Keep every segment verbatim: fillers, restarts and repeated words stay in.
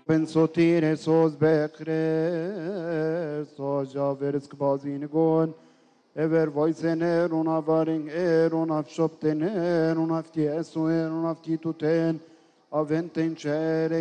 Ben sotire sos bekre sos javers kbazin gon ever voicen er un avaring er un afshopten er un afti esu er un afti tuten aventen cere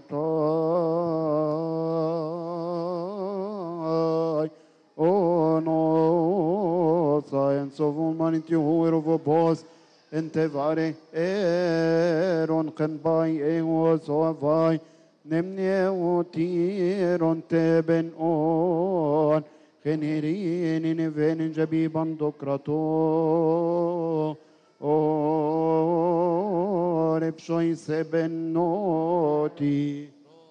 iatai o no science of humanity who of boss ente vare er on kan by e was so vai نمني وطير تبن اون خنيرين نفين جبيبا دكرتو اور بشوي سبن نوتي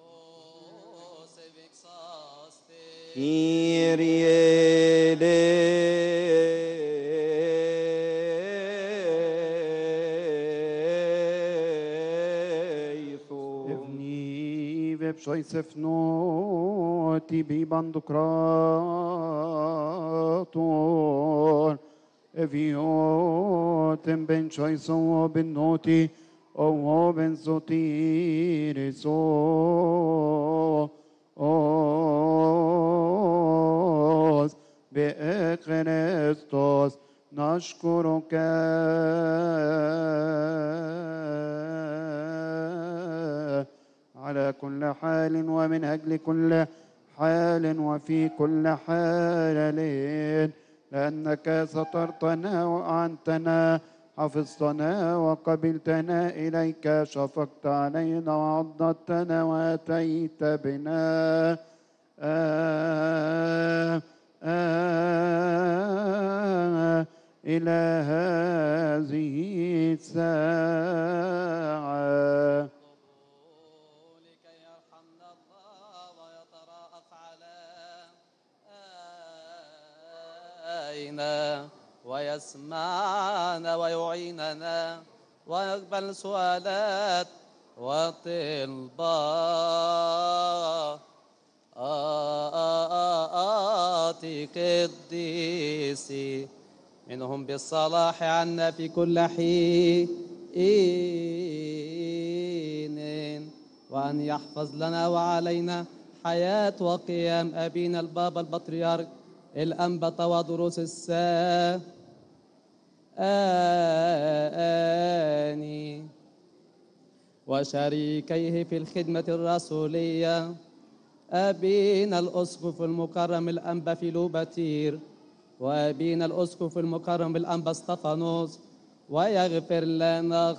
بشوي سفنوتي ببندقراتون افيوتن بن شوي سو بنوتي او بن زوتير سو اوس بكريستوس نشكرك على كل حال ومن أجل كل حال وفي كل حال لأنك سترتنا وأعنتنا حفظتنا وقبلتنا إليك شفقت علينا وعضدتنا وأتيت بنا آه آه إلى هذه الساعة ويسمعنا ويعيننا ويقبل سؤالات وطلبات قديسي منهم بالصلاح عنا في كل حين وأن يحفظ لنا وعلينا حياة وقيام أبينا البابا البطريرك الأنبا تواضروس الثاني وشريكيه في الخدمة الرسولية أبينا الأسقف المكرم الأنبا فيلوباتير وأبينا الأسقف المكرم الأنبا اسطفانوس ويغفر لنا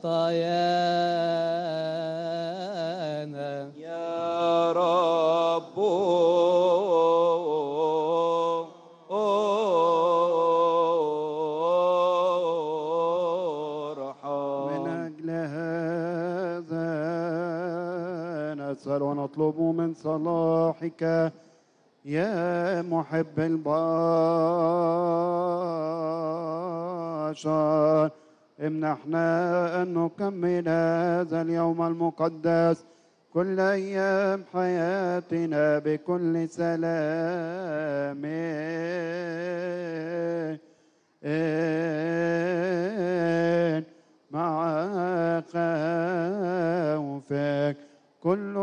خطايانا يا رب نسأل ونطلب من صلاحك يا محب البشر امنحنا أن نكمل هذا اليوم المقدس كل أيام حياتنا بكل سلام مع خوفك كل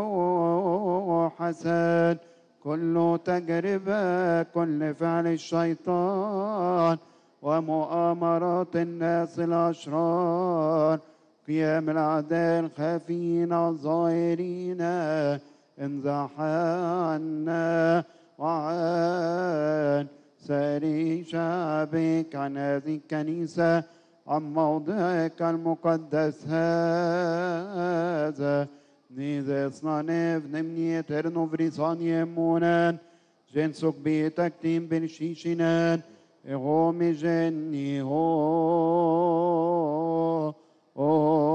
حسد كل تجربة كل فعل الشيطان ومؤامرات الناس الأشرار قيام الأعداء الخافين الظاهرين انزح عنا وعن ساري شعبك عن هذه الكنيسة عن موضعك المقدس هذا Nide snanev nemni eterno vrisanje munen, žensok bitak tim ben šišinen, eho mi ženi ho, o,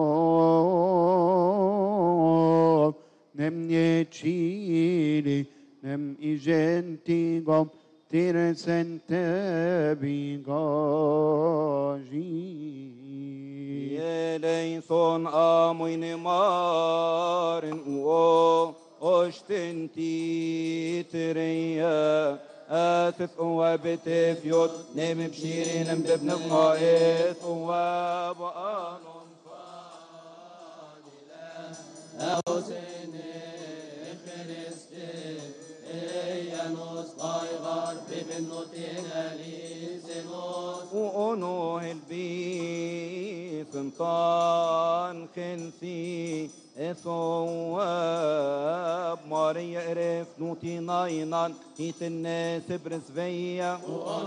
nemnje čili, nem i ženti gom, tire sen tebi gaži. ليثون آمين مارن و أشتنتي تريا آثث وبتفيوت نم بشيرين بابن غائث وبآن فاضلا أحسن وأنو هالبي سمطان خنسي ثواب ماريا إرف نوتي ناينان هيت الناس برسفية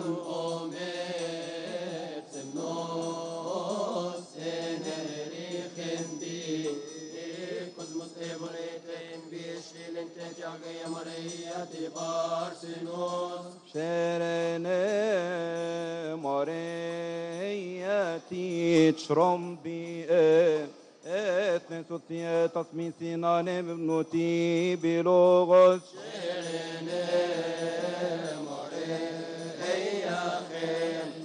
شرنا مرياتي تشرم بي اثنين ستية تصميم سنان بنوتي بلغز شرنا مرياتي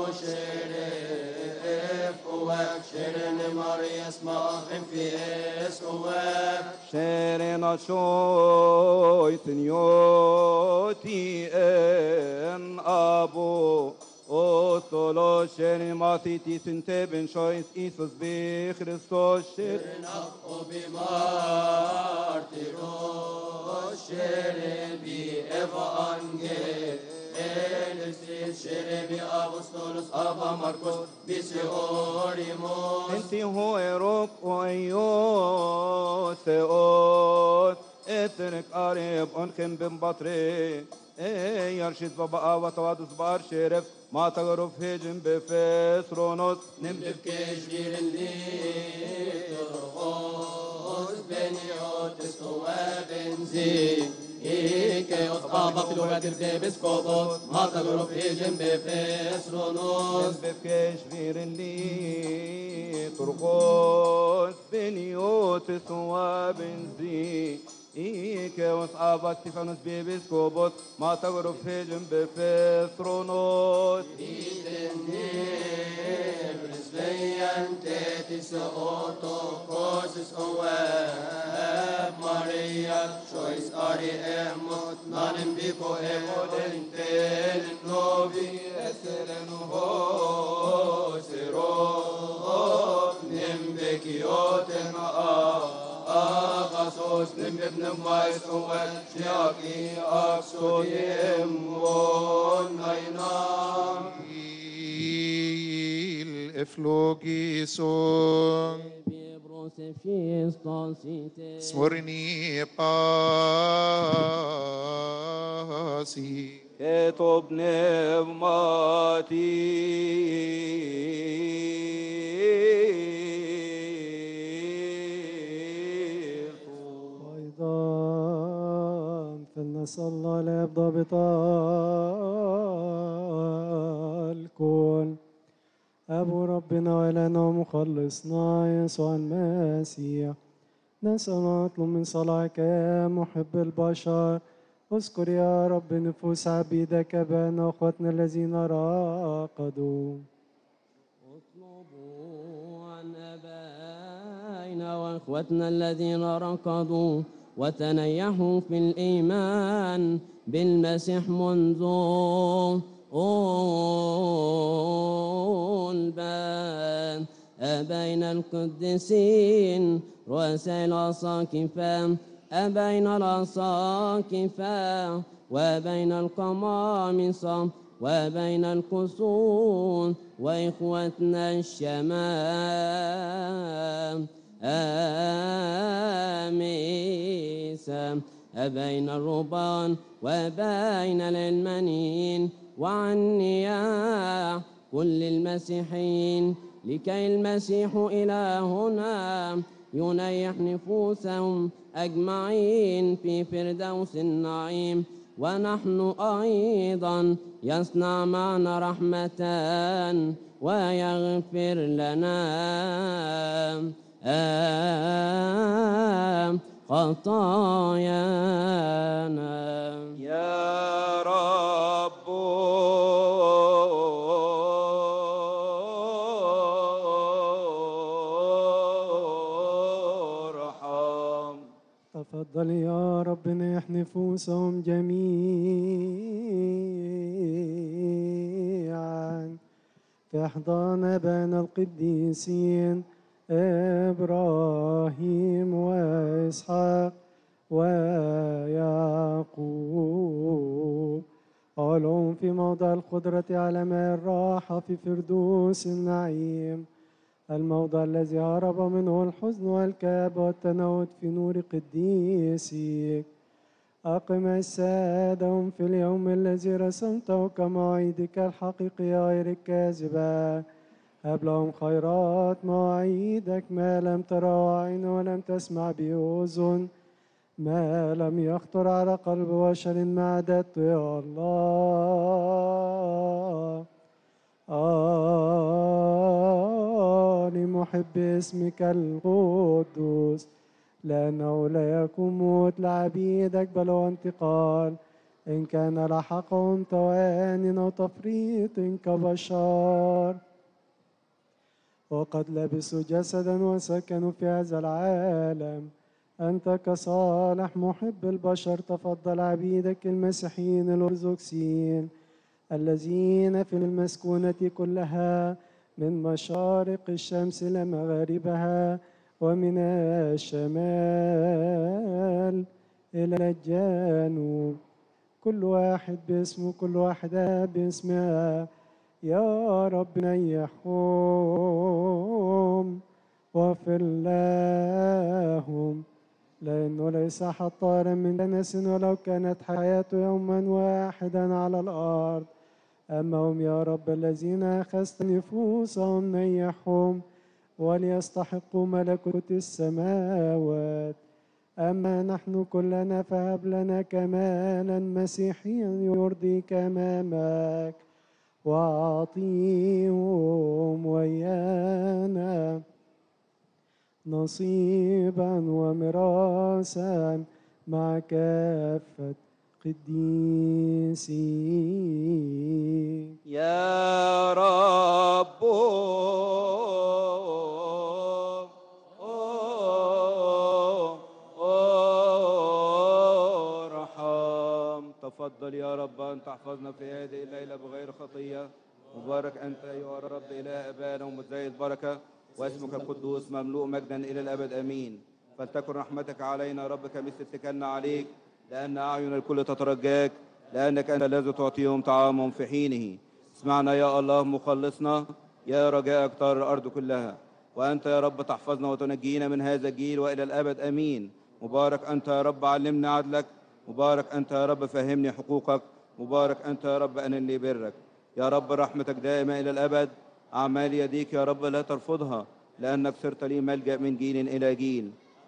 وشرف وشرنا مريا اسمعهم في اسكواب شرنا شوي سنيوتي ان ابو او سولو شرنا ماتيتي سنتي بن شويس ايسوس بخريستوس شرنا وبمارتيروس شرنا بإفانجيل شربي أبوستولوس أبا ماركوس بيسيوريموس انتي هو روك وأيوس ثيوس اترك قريب انخم بن بطري ايه يرشد بابا وتوادس بار شرف ما تغرف هجم بفيس رونوس نمدف كشبير اللي ترغوز بنيوتس وبنزين إيكي أصحاب فلوغات الدبس كوبوس ما تغرب في جنب فيسرونوس بفكيش غير اللي ترقوس بنيوتس وبنزي إيكي أصحاب استيفانوس بيبس كوبوس ما تغرب في جنب فيسرونوس Tetisootokos oeb Maria choice ari emot nanem biko emodentel novi eseren hosero nembekioten a agasos nembebne mais oeb shiaki aksodiem on nainam Eflogison smorni pasi كتب نغماتي أيضا فلنسأل الله لا يبدأ بطال الكون أبو ربنا ولنا ومخلصنا يسوع المسيح نسأل ونطلب من صلاحك يا محب البشر اذكر يا رب نفوس عبيدك أبانا وأخواتنا الذين راقدوا اطلبوا عن أبائنا وأخوتنا الذين ركضوا وتنيحوا في الإيمان بالمسيح منذ البان أبين القديسين رؤساء الأساقفة أبين الأساقفة وبين القمامصة وبين القصور وإخوتنا الشمام آميسا أبين الرهبان وبين العلمانيين وعني كل المسيحيين لكي المسيح إلهنا ينيح نفوسهم أجمعين في فردوس النعيم ونحن أيضا يصنع معنا رحمة ويغفر لنا آم خطايانا يا رب ارحم تفضل يا رب نيح نفوسهم جميعا في أحضان أبانا القديسين إبراهيم وإسحاق ويعقوب والعلوم في موضع القدرة على ماء الراحة في فردوس النعيم، الموضع الذي هرب منه الحزن والكآبة والتنوت في نور قديسك. أقم أجسادهم في اليوم الذي رسمته كمواعيدك الحقيقية غير الكاذبة. هب لهم خيرات مواعيدك ما لم تره عين ولم تسمع به أذن، ما لم يخطر على قلب بشر ما عددت يا الله. آه لمحب اسمك القدوس، لأنه لا يكون موت لعبيدك بل هو انتقال، إن كان لحقهم توان أو تفريط كبشر. وقد لبسوا جسدا وسكنوا في هذا العالم. أنت كصالح محب البشر تفضل عبيدك المسيحيين الأرثوذكسيين الذين في المسكونة كلها من مشارق الشمس إلى مغاربها ومن الشمال إلى الجنوب، كل واحد باسمه كل واحدة باسمها. يا رب نيحهم واغفر لهم، لأنه ليس حطارا من دنس ولو كانت حياته يوما واحدا على الأرض. أما هم يا رب الذين أخذت نفوسهم نيحهم وليستحقوا ملكوت السماوات. أما نحن كلنا فهب لنا كمالا مسيحيا يرضيك أمامك، وأعطيهم ويانا نصيبا وميراثا مع كافة قديسين. يا رب ارحم. تفضل يا رب أن تحفظنا في هذه الليلة بغير خطية. مبارك أنت أيها الرب إله أبانا ومتزايد البركة، واسمك القدوس مملوء مجدا إلى الأبد أمين. فلتكن رحمتك علينا رب كمثل اتكلنا عليك، لأن أعين الكل تترجاك، لأنك أنت الذي تعطيهم طعامهم في حينه. اسمعنا يا الله مخلصنا، يا رجاء اكتار الأرض كلها. وأنت يا رب تحفظنا وتنجينا من هذا الجيل وإلى الأبد أمين. مبارك أنت يا رب علمني عدلك، مبارك أنت يا رب فهمني حقوقك، مبارك أنت يا رب أنلني برك. يا رب رحمتك دائمة إلى الأبد، أعمال يديك يا رب لا ترفضها، لأنك صرت لي ملجأ من جيل إلى جيل.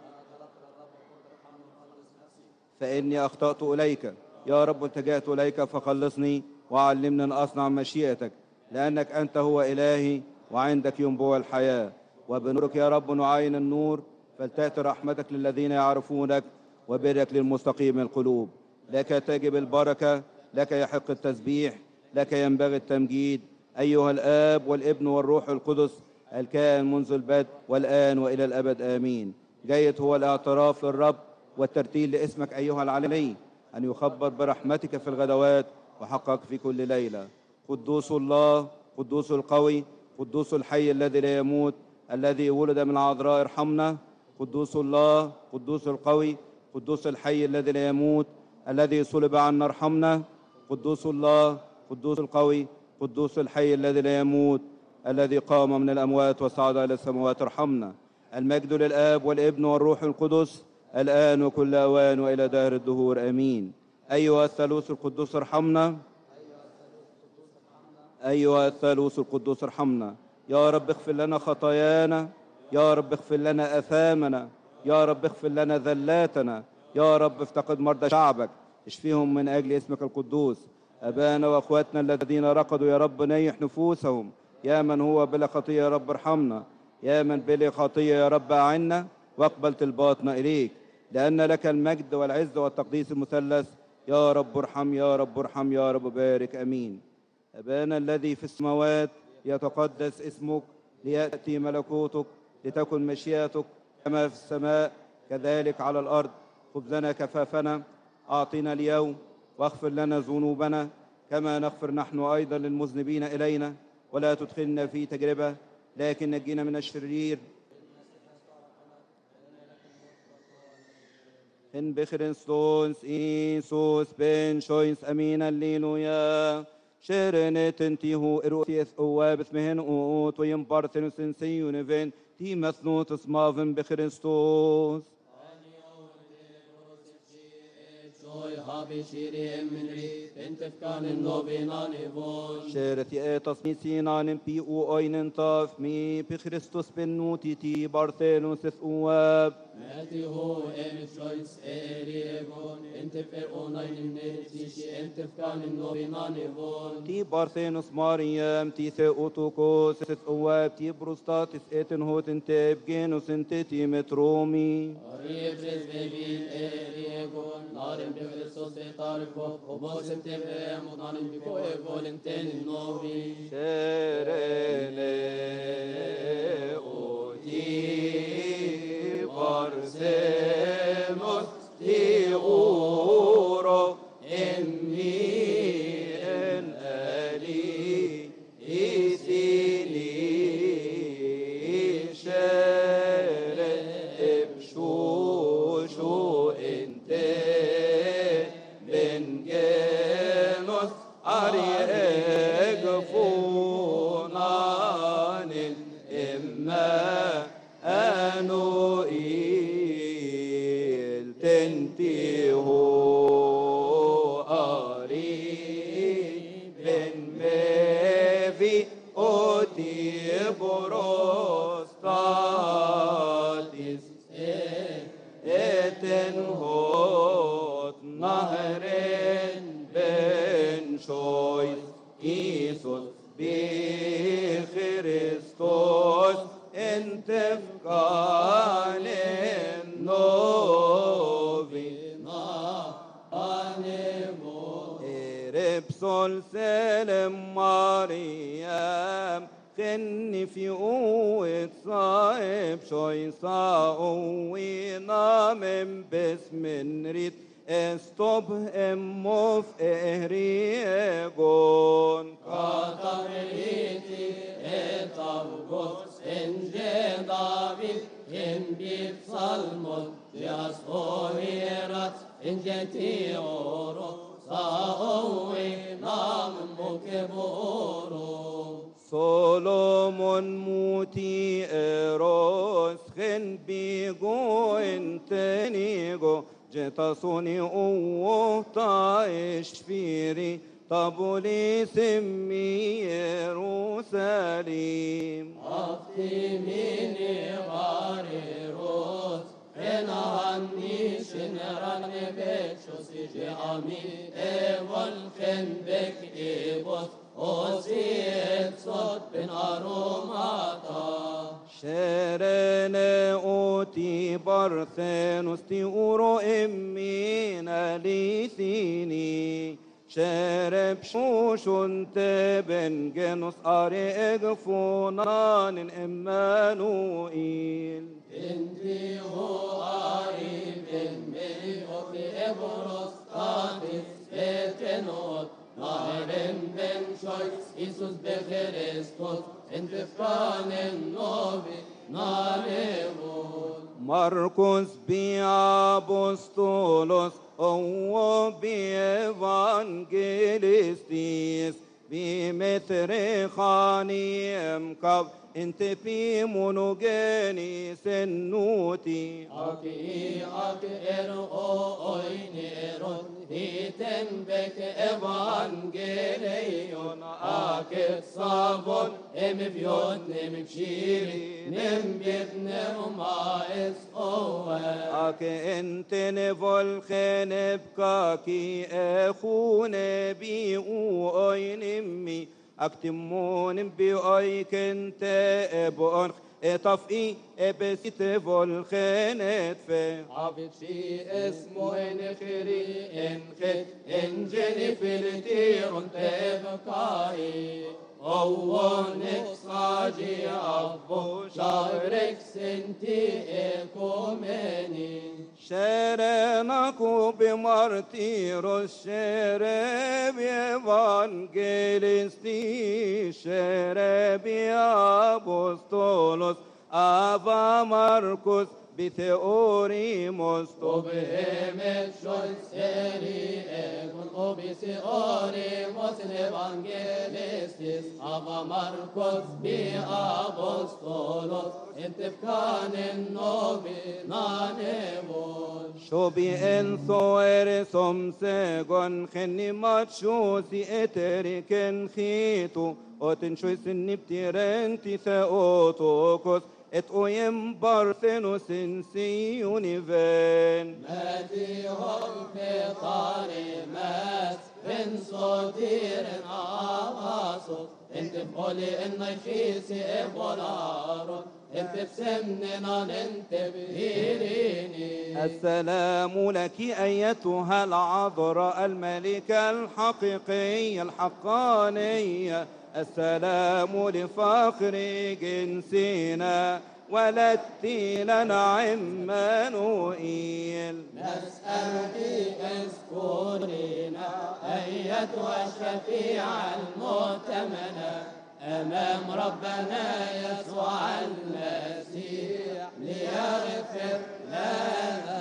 فإني أخطأت إليك يا رب، التجأت إليك فخلصني وعلمني أن أصنع مشيئتك، لأنك أنت هو إلهي وعندك ينبوع الحياة. وبنورك يا رب نعاين النور، فلتأتي رحمتك للذين يعرفونك وبرك للمستقيم القلوب. لك تجب البركة، لك يحق التسبيح، لك ينبغي التمجيد أيها الآب والابن والروح القدس، الكائن منذ البدء والآن وإلى الأبد آمين. جيد هو الاعتراف للرب والترتيل لاسمك أيها العلي، أن يخبر برحمتك في الغدوات وحقك في كل ليلة. قدوس الله، قدوس القوي، قدوس الحي الذي لا يموت، الذي ولد من العذراء ارحمنا. قدوس الله، قدوس القوي، قدوس الحي الذي لا يموت، الذي صلب عنا ارحمنا. قدوس الله، قدوس القوي، قدوس الحي الذي لا يموت، الذي قام من الأموات وصعد إلى السماوات ارحمنا. المجد للآب والابن والروح القدس، الآن وكل أوان وإلى دهر الدهور آمين. أيها الثالوث القدوس ارحمنا، أيها الثالوث القدوس ارحمنا. يا رب اغفر لنا خطايانا، يا رب اغفر لنا أثامنا، يا رب اغفر لنا ذلاتنا، يا رب افتقد مرضى شعبك، اشفيهم من أجل اسمك القدوس. أبانا وأخواتنا الذين رقدوا يا رب نيح نفوسهم. يا من هو بلا خطية يا رب ارحمنا، يا من بلا خطية يا رب أعنا واقبل طلباتنا إليك، لأن لك المجد والعز والتقديس المثلث. يا رب ارحم، يا رب ارحم، يا رب بارك آمين. أبانا الذي في السماوات، يتقدس اسمك، ليأتي ملكوتك، لتكن مشيئتك كما في السماء كذلك على الأرض. خبزنا كفافنا أعطنا اليوم، واغفر لنا ذنوبنا كما نغفر نحن أيضا للمذنبين إلينا، ولا تدخلنا في تجربة لكن نجينا من الشرير. إن بخريستوس إيسوس بن شويس أمين الليلويا شرنت انتيهو إروتيث أواب اسمهن أوت ويمبارثنوس سيونيفين تي مثنوت اسمافن بخريستوس Joy habe shiri emri entefkan novinan evon شارت يأتس ميسينان بي أو أين تاف مي بخريستوس بنوتي تي بارثنوس أواب Mati ho em choice eri evon entefer onain netishi entefkan novinan evon تي بارثينوس مريم تي ثيوتوكوس أواب تي بروستاتس إتن هوتن تبجينوس انتي مترومي Arifres bevin eri evon narim be Christos be tarifo obosem tevem onanim be ko evon enten novi شرني أوتي بارثينوس تي أورو إني إن ألي إسيني شر إبشوشو إنت من جنوس أريق فونان إما أنو إيل تنتهو بروستاتس اتن هوت نهرين بن شويس إيسوس بخريستوس انتفقان النوفينا أنمو إربسول سلم مريم خني في قوة صاحب شوي صاوينا من باسم نريد استوب امو في اهريجون Katariti etavgos enge David embi psalmon dias oherat enge tioro saowe nam mukeboro سولومون موتي اروس خن بيجو انتنيجو جتاسوني اوه طايش فيري طابولي سمي يروساليم Afti mini varirot Ena hanni shinrane bechosi jeami Evol kembek ebos Osi etsot ben aromata شرنا أوتي بارثنوس تي أورو إمينا ليثيني شرب شوشون تبن جنوس أري إغفونان إمانوئيل Indi ho ari ben meni ofi eboros Tatis etenot Naren ben shoyts Isus becherestos En befkanen novi narevot Marcos بأبوستولوس أو بإفانجيليستيس بمثر خانيم كاب انت في مونوجيني سنوتي Aki aki er o oineron Hiten bek evangelion Akit sabon emif yod nemif shiri Nem bit nem maes owe أك انت نفول خنبكاكي أخون بي أوين امي أكتمون بي أيك انت أبون اتفقي ابسيت فول خنت في عبد شي اسمه انخري انخت انجني في التيرون تبكاي أوونك صاجي أبو شهرك سنتي إكومني شرناكو بمارتيرو شرب يفانجيليستي شرب أبوستولوس أبا ماركوس بثيوري مستو وبهمت شويس إيري إيكون وبيسي أوري موسن إيفانجيليستيس أبا ماركوس بي أبوستولوس انت بكان النوبي نانيبون شو بي انسو ارسم سيغون خني ماتشوسي اتريكن خيتو اوتنشوي سني بتيرنتي ثاوتوكوس ات اويم بارثينو سنسي يونيفين ماتي هم في طاري ماس بن صدير آغاسوس انت بقولي ان يخيسي ابولارو انت بسمننا انت بهيريني السلام لك أيتها العذراء الملكة الحقيقية الحقانية السلام لفخر جنسنا ولدت لنا عمانوئيل نسألك اذكرينا أيتها الشفيعة المؤتمنة أمام ربنا يسوع المسيح ليغفر لنا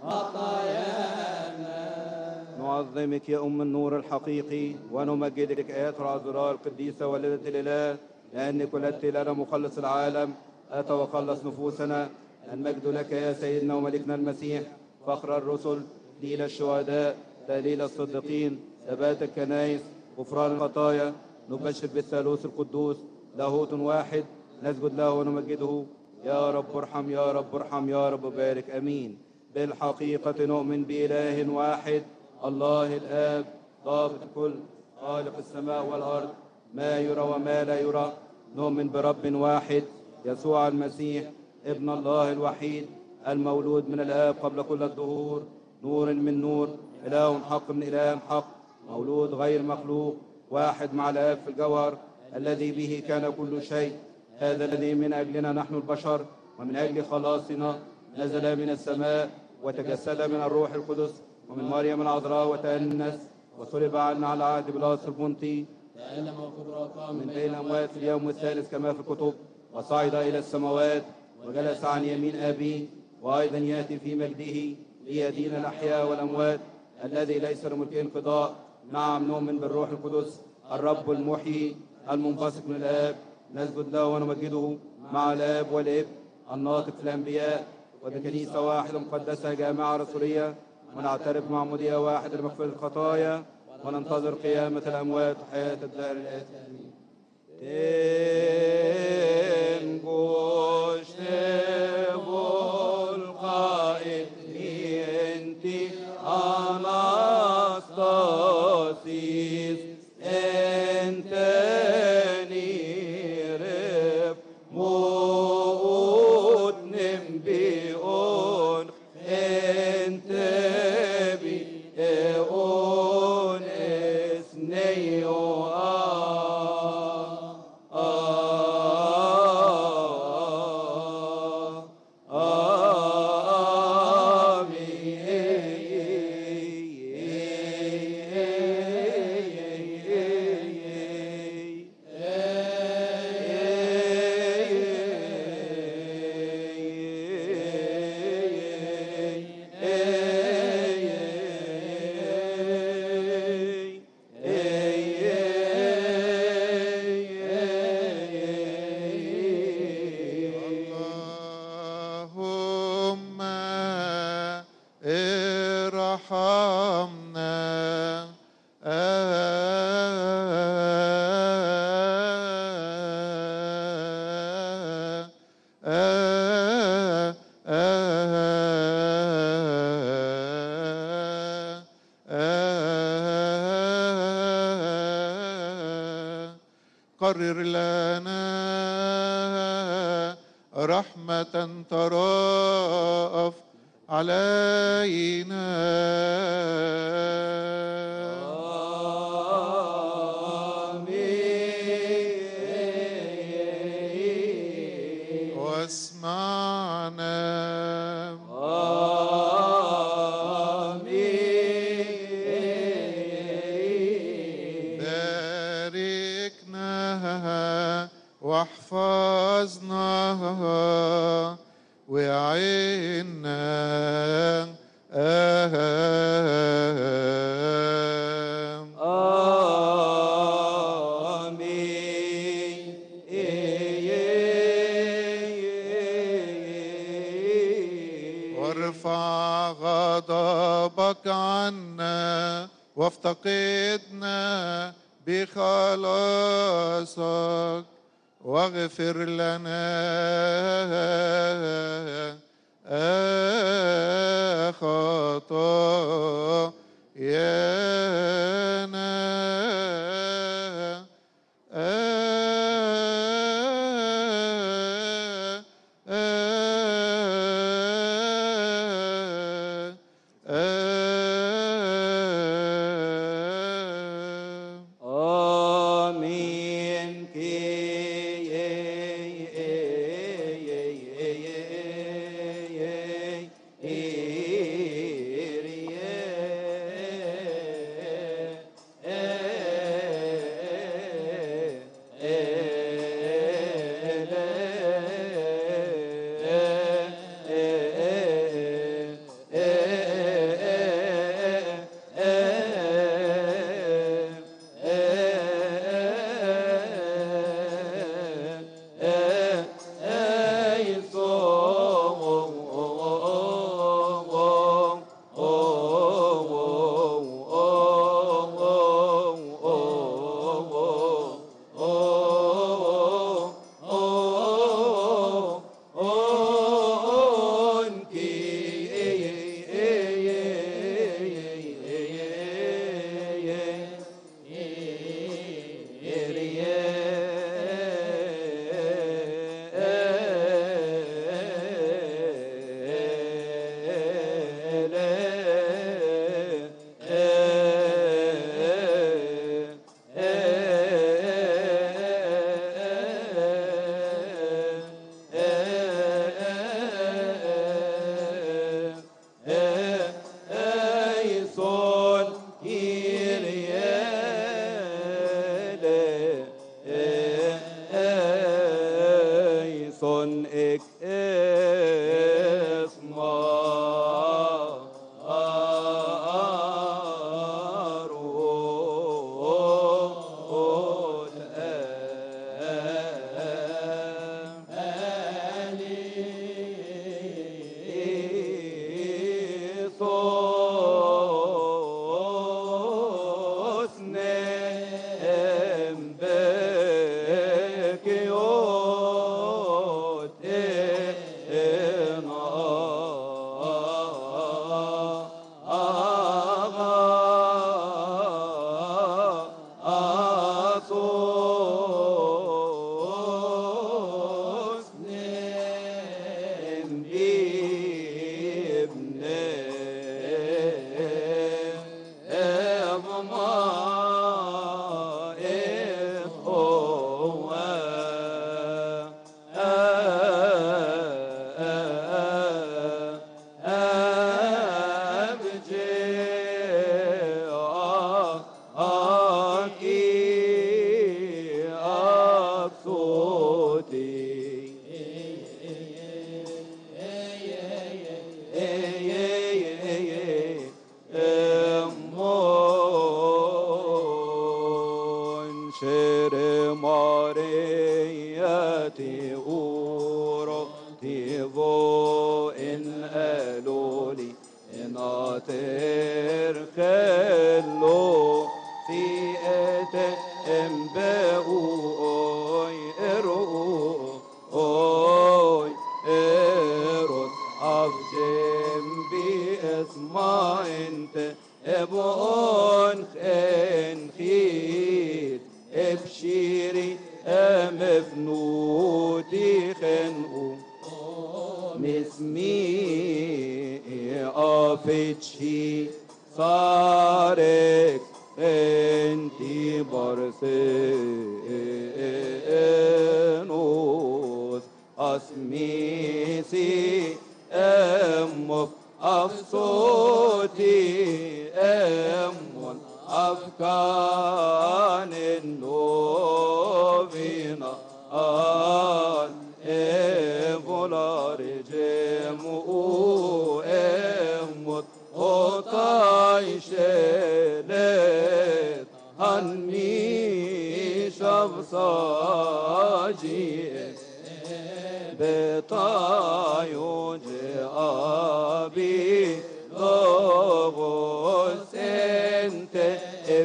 خطايانا. نعظمك يا أم النور الحقيقي ونمجدك آيات العذراء القديسة والدة الإله لأنك ولدت لنا مخلص العالم أتى وخلص نفوسنا. المجد لك يا سيدنا وملكنا المسيح فخر الرسل دليل الشهداء دليل الصديقين ثبات الكنائس غفران الخطايا. نبشر بالثالوث القدوس لاهوت واحد نسجد له ونمجده. يا رب ارحم يا رب ارحم يا رب بارك امين. بالحقيقة نؤمن بإله واحد الله الآب ضابط الكل خالق السماء والأرض ما يرى وما لا يرى. نؤمن برب واحد يسوع المسيح ابن الله الوحيد المولود من الآب قبل كل الدهور نور من نور إله حق من إله حق مولود غير مخلوق واحد مع الآب في الجوهر الذي به كان كل شيء. هذا الذي من أجلنا نحن البشر ومن أجل خلاصنا نزل من السماء وتجسد من الروح القدس ومن مريم العذراء وتأنس وصلب عنا على عهد بلاطس البنطي تألم وكبر من بين الأموات في اليوم الثالث كما في الكتب وصعد إلى السماوات وجلس عن يمين أبيه وأيضا يأتي في مجده ليدين الأحياء والأموات الذي ليس لملكه انقضاء. نعم نؤمن بالروح القدس الرب المحيي المنبثق من الآب نسجد له ونمجده مع الآب والابن الناطق في الأنبياء وبكنيسة واحدة مقدسة جامعة رسولية ونعترف معمودية واحدة لمغفرة الخطايا وننتظر قيامة الأموات وحياة الدار الآتي. تنجوش القائد انت أناستاسيس انت نيرف موت نمبيون انت بي اون اسنيو اللهم ارحمنا قرر لنا رحمة تراءف علينا آمين واسمعنا آمين باركنا واحفظنا وعينا وافتقدنا بخلاصك واغفر لنا خطايانا آمين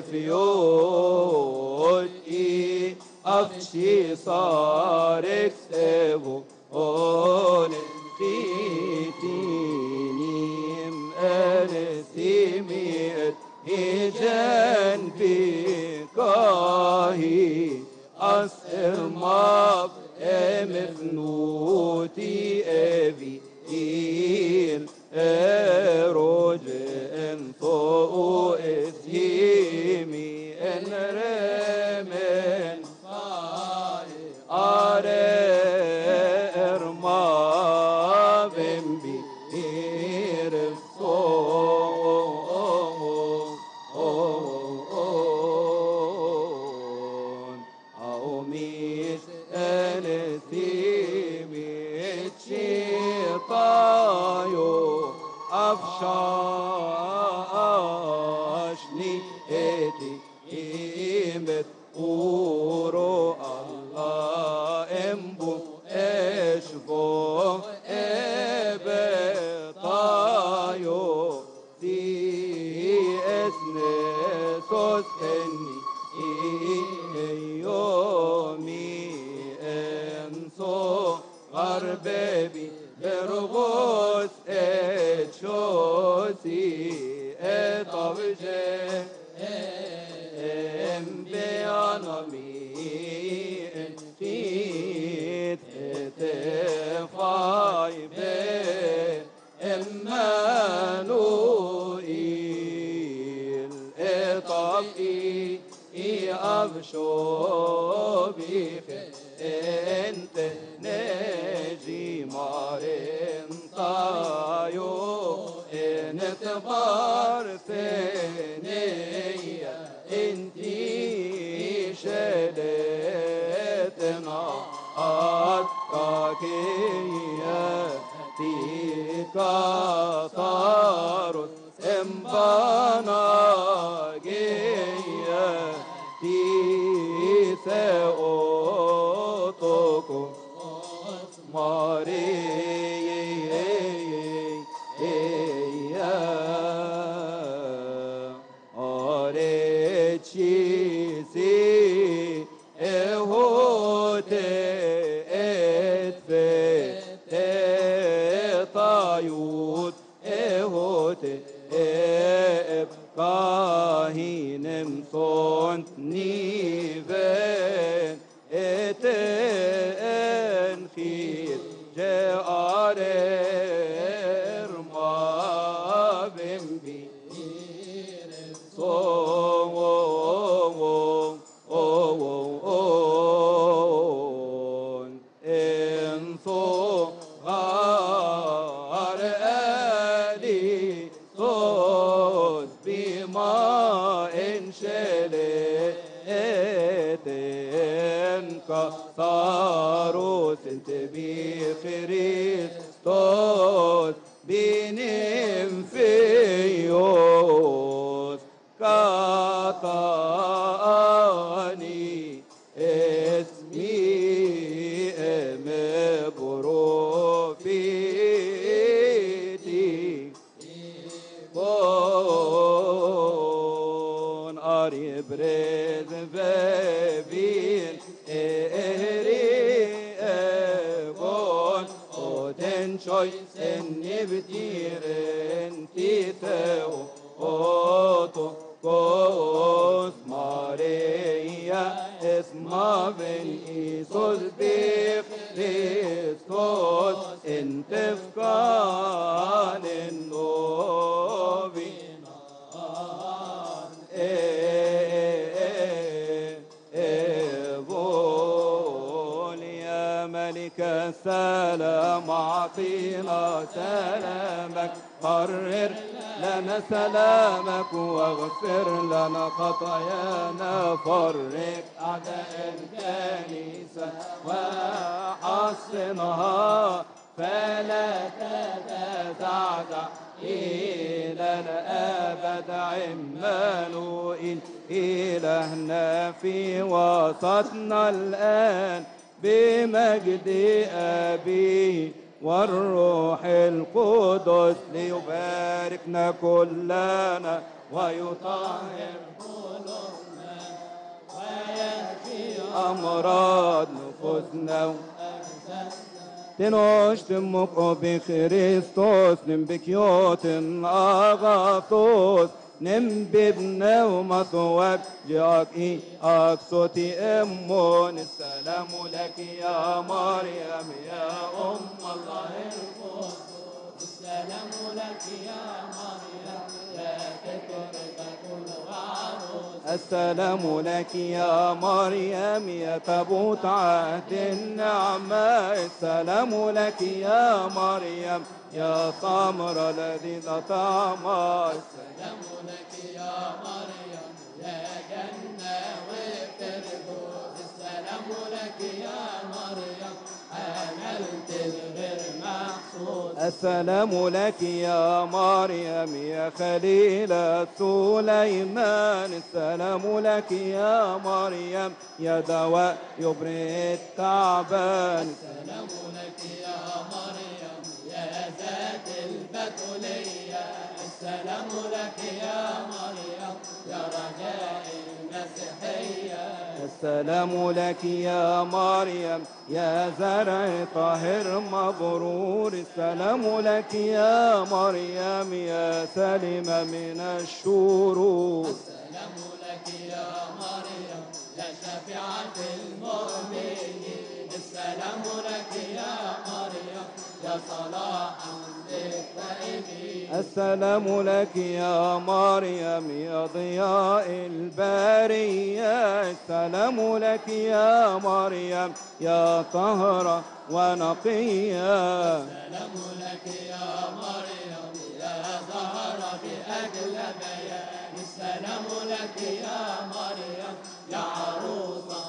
fiot i afshi sarek sevo on titinim enesimiet ijen bikahi as emab emfnuti evi il eroje enfo eshimi enremen are ermavim bi irfo aomis enethimi chitayo afshashni eti imet uro Allah embu eşvo ebetayo di esne sos enni yomi enso garbebi bergos echosi etabje em beyanami entit etefay be emmanuil etabi absho bife ente neji maren tayo enet barseneya enti şedetena akkakiye tika tarus embana geye dise otoko mari arechisi ehote etfe etayut ehote eb kahinem sont niven eten khir jearer mavim bi so صاروا تنتبي خريستوس بنم فيوس كاتاني اسمي مبروفيتي بون اري بريز بابين شوي سني بتيرن تيتو اوتو كوس ماريا اسما بن ايسوس بخريستوس انت فكان النوبي ملك السلام أعطينا سلامك قرر لنا سلامك واغفر لنا خطايانا فرق أعداء الكنيسة وحصنها فلا تتزعزع إلى الأبد عمانوئيل إلهنا في وسطنا الآن بمجد أبيه والروح القدس ليباركنا كلنا ويطهر قلوبنا ويهدي أمراض نفوسنا أجسادنا تنشتمك بخريستوس نمبكيوت أغاثوس نمببنا ومثوك جاك إي أكسوتي أمون السلام لك يا مريم يا أم الله القدس السلام لك يا مريم يا تكرك كل عروس السلام لك يا مريم يا تابوت عهد النعمة السلام لك يا مريم يا ثمر الذي لا طعم السلام لك يا مريم يا جنة وفردوس السلام لك يا مريم عملت الغير محسوس السلام لك يا مريم يا خليلة سليمان السلام لك يا مريم يا دواء يبرئ التعبان السلام لك يا مريم يا ذات البتولية السلام لك يا مريم يا رجاء المسيحية السلام لك يا مريم يا زرع طاهر مبرور السلام لك يا مريم يا سلمة من الشرور السلام لك يا مريم يا شفيعة المؤمنين السلام لك يا مريم يا صلاحا للتائبين السلام لك يا مريم يا ضياء البرية السلام لك يا مريم يا طهرة ونقية السلام لك يا مريم يا زهرة بأجل بيان السلام لك يا مريم يا عروسة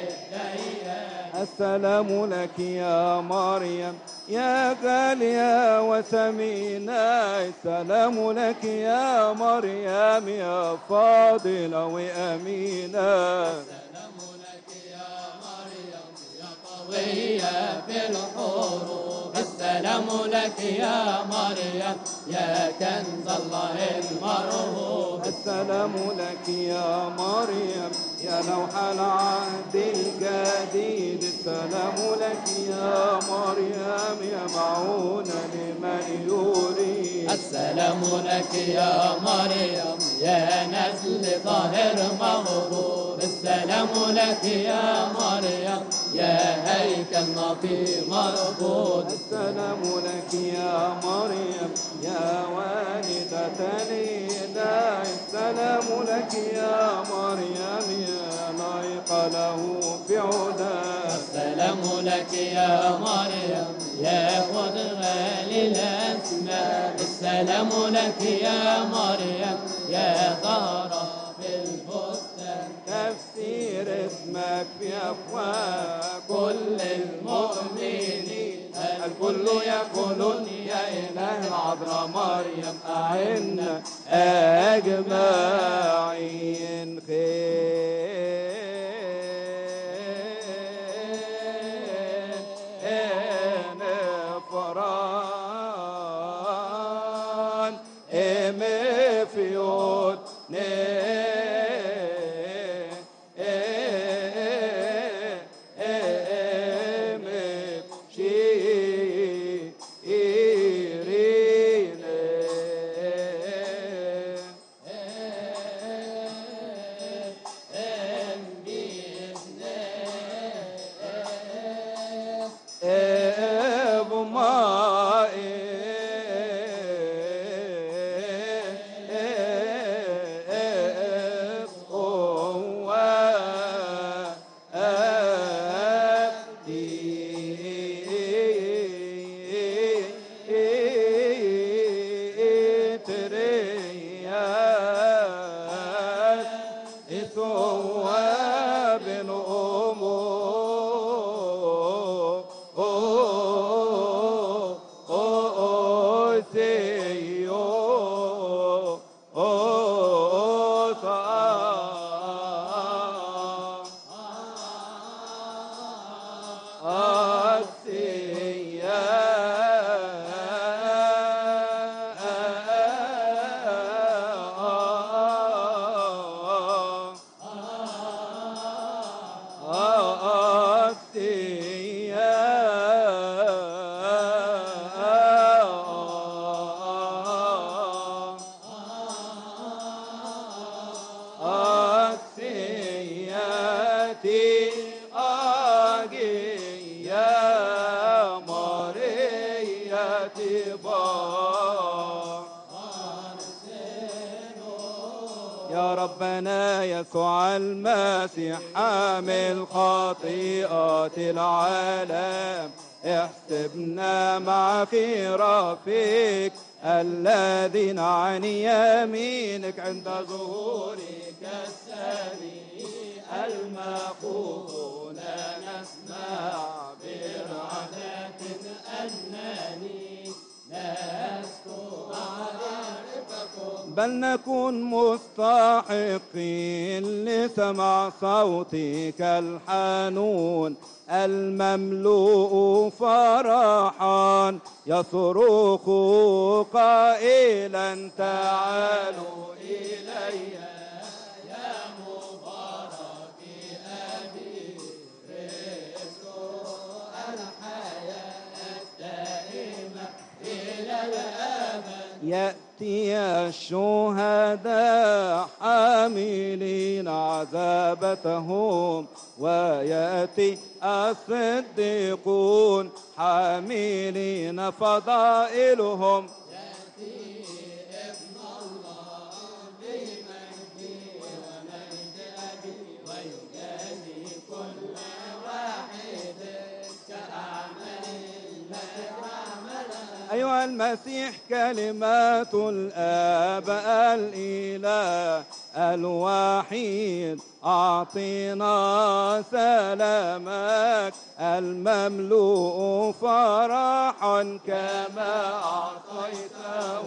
للديان السلام لك يا مريم يا غالية وثمينة السلام لك يا مريم يا فاضلة وأمينة السلام لك يا مريم يا قوية في الحروب السلام لك يا مريم يا كنز الله المرهوب السلام لك يا مريم يا لوح العهد الجديد السلام لك يا مريم يا معونة لمن يريد السلام لك يا مريم يا نسل طاهر مغروب السلام لك يا مريم يا هيكل نقي مربوط السلام لك يا مريم يا والدة الإله السلام لك يا مريم يا لايق له في عداه السلام لك يا مريم يا قدوة للأسماء السلام لك يا مريم يا زهرة في البستان تفسير اسمك في أفواه كل المؤمنين الكل يقولون يا إله العذراء مريم أعنا أجمعين خير فران إمفيوت المسيح حامل خطيئات العالم احسبنا مع خرافك الذين عن يمينك عند ظهورك السميع المخوفون نسمع برعدة أنني لست أعرفكم بل نكون مستحقين لسمع صوتك الحنون المملوء فرحا يصرخ قائلا تعالوا إلي يا مبارك أبي رزق الحياة الدائمة إلى الأبد يأتي الشهداء حاملين عذابتهم ويأتي الصديقون حاملين فضائلهم يأتي ابن الله بمجده ومجد أبي ويجازي كل واحد كأعمال التي عملها أيها المسيح كلمات الآب الإله الوحيد أعطنا سلامك المملوء فرحا كما أعطيته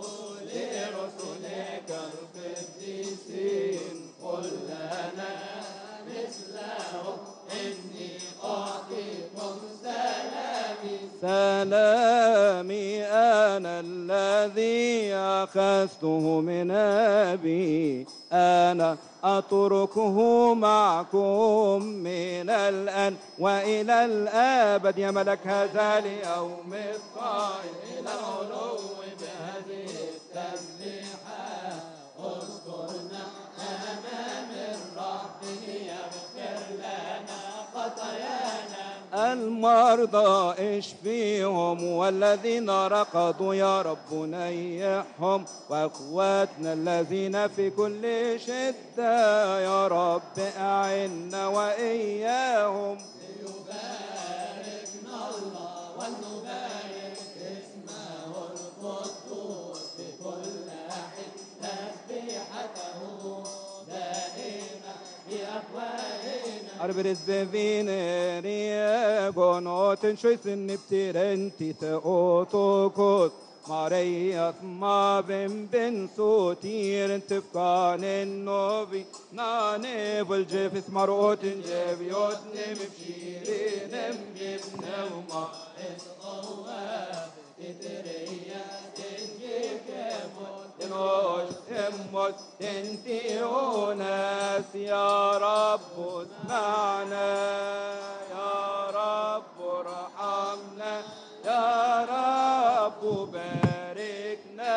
لرسلك القديسين قل لنا مثله إني أعطيكم سلامي سلامي أنا الذي أخذته من أبي أنا أتركه معكم من الآن وإلى الأبد يا ملك هذا اليوم الصائم إلى العلو بهذه التسبيحة اذكرنا أمام الرب يغفر لنا خطايانا المرضى اشفيهم والذين رقدوا يا رب نيحهم واخواتنا الذين في كل شدة يا رب أعنا وإياهم ليباركنا الله ونبارك اسمه القدوس في كل حين تسبيحته دائما بأفواهنا Arbeids bevinner i ögon åt en skyssen niptiren titte åtokos Marias mavim ben sotir tefkanen novi nane والجفس مرؤوت جبيوت نمشيرين نمجبنهما الصواب تتريا تنجيك موت تموت تنتي وناس يا رب اسمعنا يا رب ارحمنا يا رب باركنا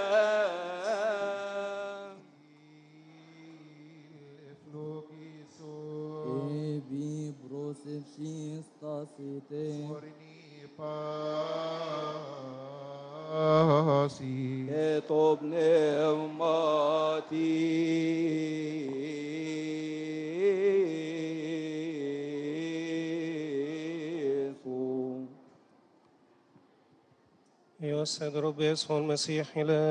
Ebi brosef shistasite اطب نعمتي أيها السيد رب يسوع المسيح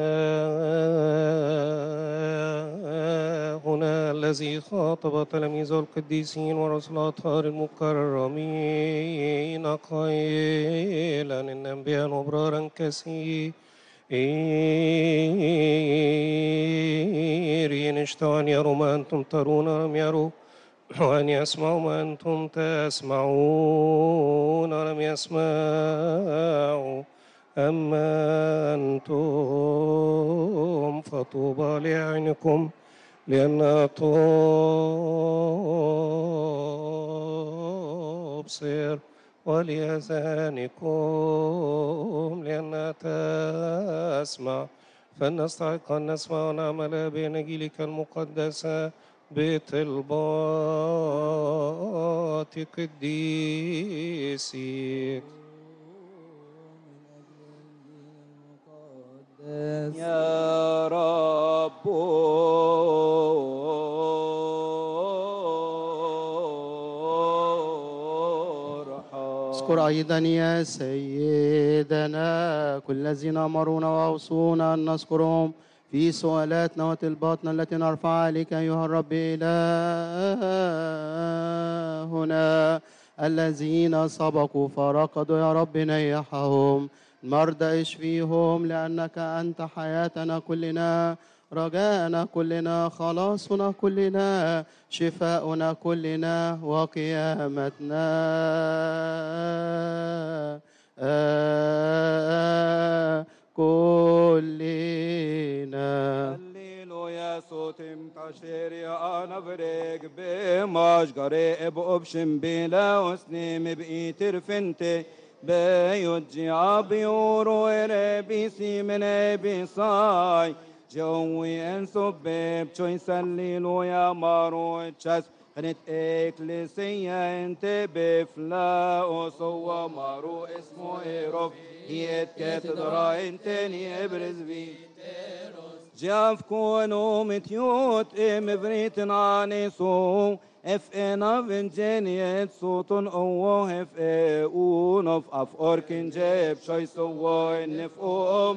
إلهنا الذي خاطب تلاميذه القديسين ورسل الأطهار المكرمين قائلا إن أنبياء وأبرارا كثيرين اشتهوا أن يروا ما أنتم ترون ولم يروا وأن يسمعوا ما أنتم تسمعون ولم يسمعوا أما أنتم فطوبى لأعينكم لأنها تبصر ولأذانكم لأنها تسمع فلنستحق أن نسمع ونعمل بأناجيلك المقدسة بطلبات قديسك يا رب واذكر أيضا يا سيدنا كل الذين أمرونا وأوصونا أن نذكرهم في سؤالاتنا وطلباتنا التي نرفع عليك أيها الرب إلهنا. الذين سبقوا فرقدوا يا رب نيحهم، المرضى اشفيهم، لأنك أنت حياتنا كلنا، رجاءنا كلنا، خلاصنا كلنا، شفاؤنا كلنا، وقيامتنا آه كلنا. هللويا صوتم كاشير يا أنا بريق بماش قريب أبشم بلا أسنم بإيتر فنتي بيوجي عبيورو إربيسي من إبيساي جوي أنسو بيب شوي سليلو يا مارو تشاس خنت إكليسية انت بفلا وصوى مارو اسمه إيروف هي كاتدرا انتني ابرز بي جاف كونو متيوت ام بريتن عنيسو اف انا فينجينيت صوتن اوه اف اون اوف اف اوركن جاب شوي سوى نف ام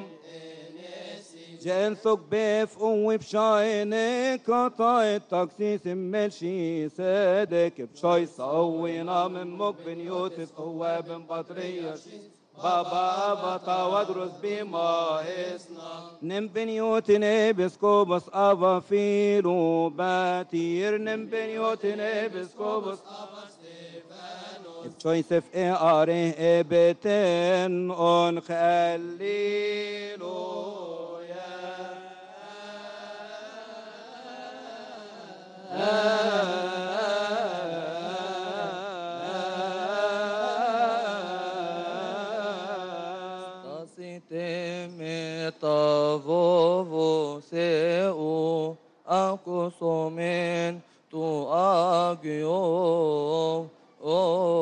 جن ثق بيف اوي بشايني قطع التكسيس ملشي صدق بشوي سوينا من مقبن يوتس قوة بن بطرية بابا بطا ودرس بما اسنا نم بنيوتني بسكوبس افا فيلو باتير نم بنيوتني بسكوبس افا ستيفانوس بشوي سف اي اري اي بتن اون خليلو Tavovo seu acosomen tu agio o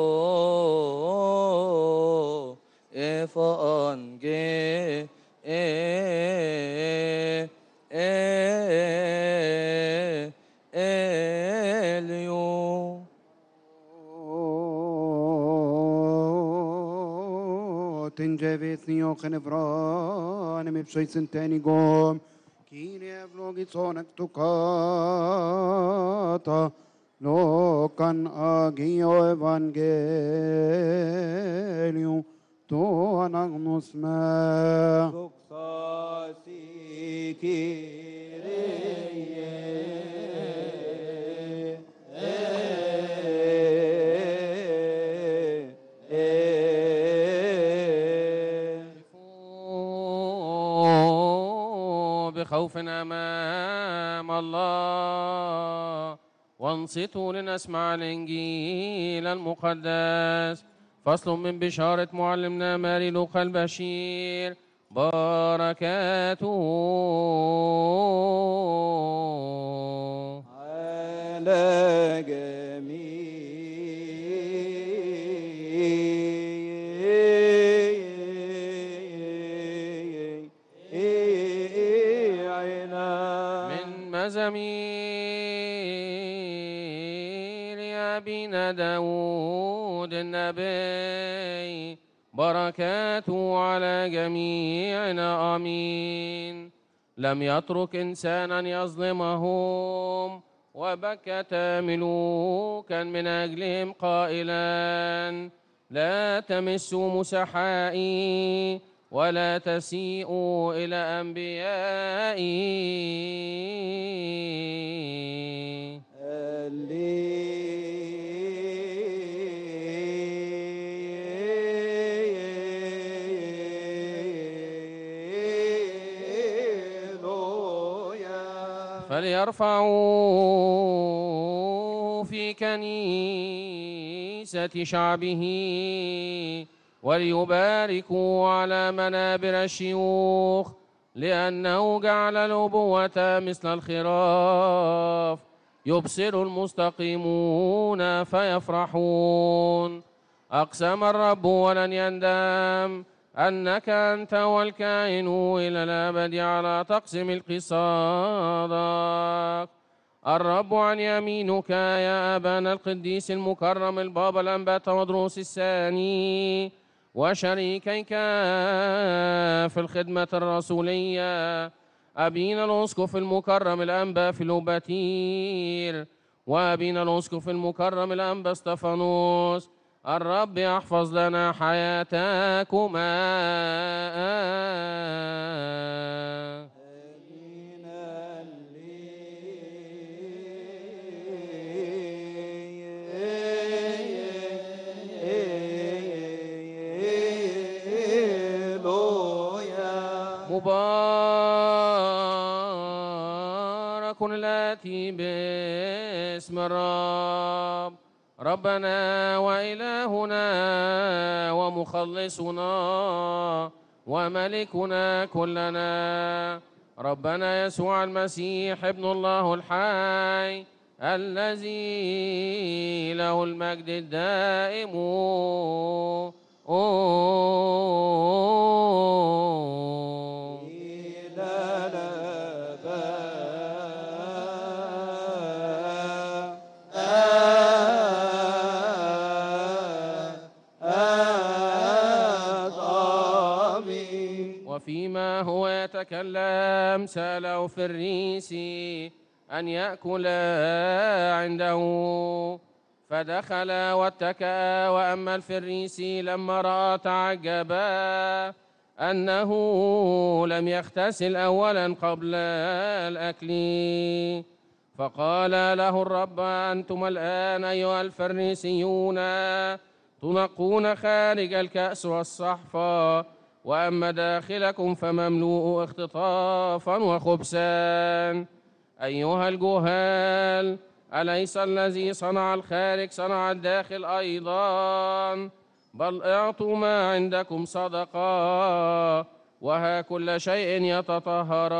efange e e elio تنجبت نيو خنفران مبشي سنتاني قوم كيني افلوغي صونك تكاتا لو كان اجيو ايفانجيليو تو انا نسمع سكساسي كيريه بخوف أمام الله وانصتوا لنسمع الإنجيل المقدس. فصل من بشارة معلمنا ماري لوقا البشير بركاته على مزامير أبينا داود النبي بركاته على جميعنا آمين. لم يترك إنسانا يظلمهم وبكت ملوكا من أجلهم قائلا لا تمسوا مسحائي ولا تسيئوا إلى أنبيائي. فليرفعوا في كنيسة شعبه وليباركوا على منابر الشيوخ، لأنه جعل الأبوة مثل الخراف يبصر المستقيمون فيفرحون. أقسم الرب ولن يندم أنك أنت والكائن إلى الأبد على تقسم القصادك. الرب عن يمينك يا أبانا القديس المكرم البابا الأنبا تودروس الثاني وشريكيك في الخدمة الرسولية أبينا الأسقف المكرم الأنبا فيلوباتير وأبينا الأسقف المكرم الأنبا استفانوس. الرب يحفظ لنا حياتكما. مبارك الآتي باسم الرب ربنا وإلهنا ومخلصنا وملكنا كلنا ربنا يسوع المسيح ابن الله الحي الذي له المجد الدائم وفيما هو يتكلم سأله فريسي أن يأكل عنده فدخل واتكأ. وأما الفريسي لما رأى تعجب أنه لم يغتسل أولا قبل الأكل فقال له الرب أنتم الآن أيها الفريسيون تنقون خارج الكأس والصحفة وأما داخلكم فمملوء اختطافا وخبثا. أيها الجهال أليس الذي صنع الخارج صنع الداخل أيضا؟ بل اعطوا ما عندكم صدقة وها كل شيء يتطهر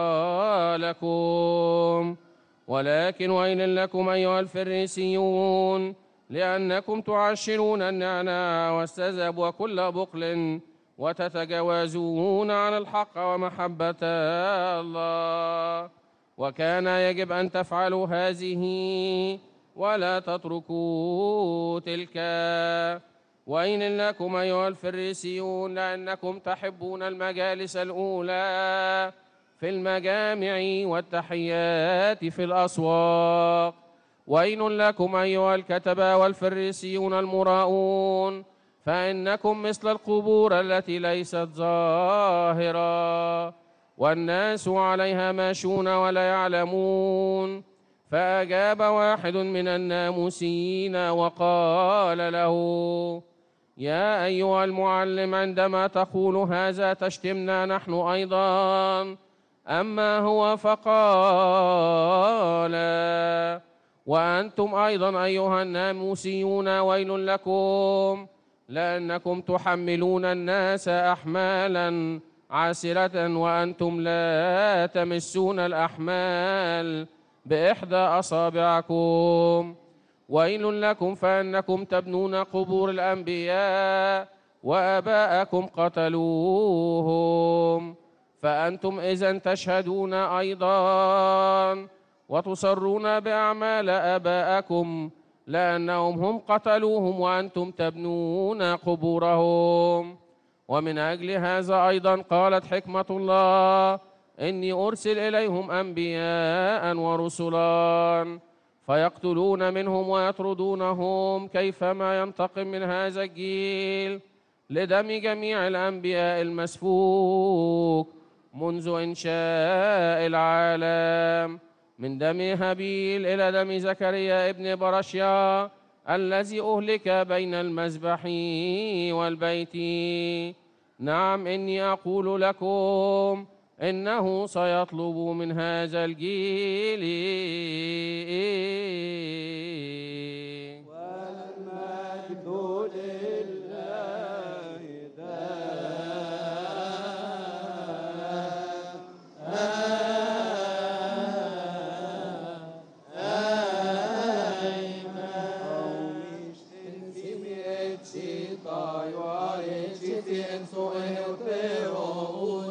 لكم. ولكن ويل لكم أيها الفريسيون لأنكم تعشرون النعناع والسذب وكل بقل وتتجاوزون عن الحق ومحبة الله وكان يجب أن تفعلوا هذه ولا تتركوا تلك. وإن لكم أيها الفريسيون لأنكم تحبون المجالس الأولى في المجامع والتحيات في الأسواق. وإن لكم أيها الكتبة والفريسيون المراؤون فإنكم مثل القبور التي ليست ظاهرة والناس عليها ماشون ولا يعلمون. فأجاب واحد من الناموسيين وقال له يا أيها المعلم عندما تقول هذا تشتمنا نحن أيضا. أما هو فقال وأنتم أيضا أيها الناموسيون ويل لكم لأنكم تحملون الناس أحمالا عاسرة وأنتم لا تمسون الأحمال بإحدى أصابعكم. ويل لكم فإنكم تبنون قبور الأنبياء وآباءكم قتلوهم فأنتم إذن تشهدون أيضا وتصرون بأعمال آباءكم لأنهم هم قتلوهم وأنتم تبنون قبورهم. ومن أجل هذا أيضا قالت حكمة الله إني أرسل إليهم أنبياء ورسلا فيقتلون منهم ويطردونهم كيفما ينتقم من هذا الجيل لدم جميع الأنبياء المسفوك منذ إنشاء العالم من دم هابيل إلى دم زكريا ابن برشيا الذي أهلك بين المذبح والبيت. نعم إني أقول لكم إنه سيطلب من هذا الجيل والمجد لله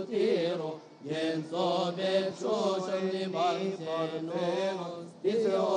Jen so bet so shani ban se no, this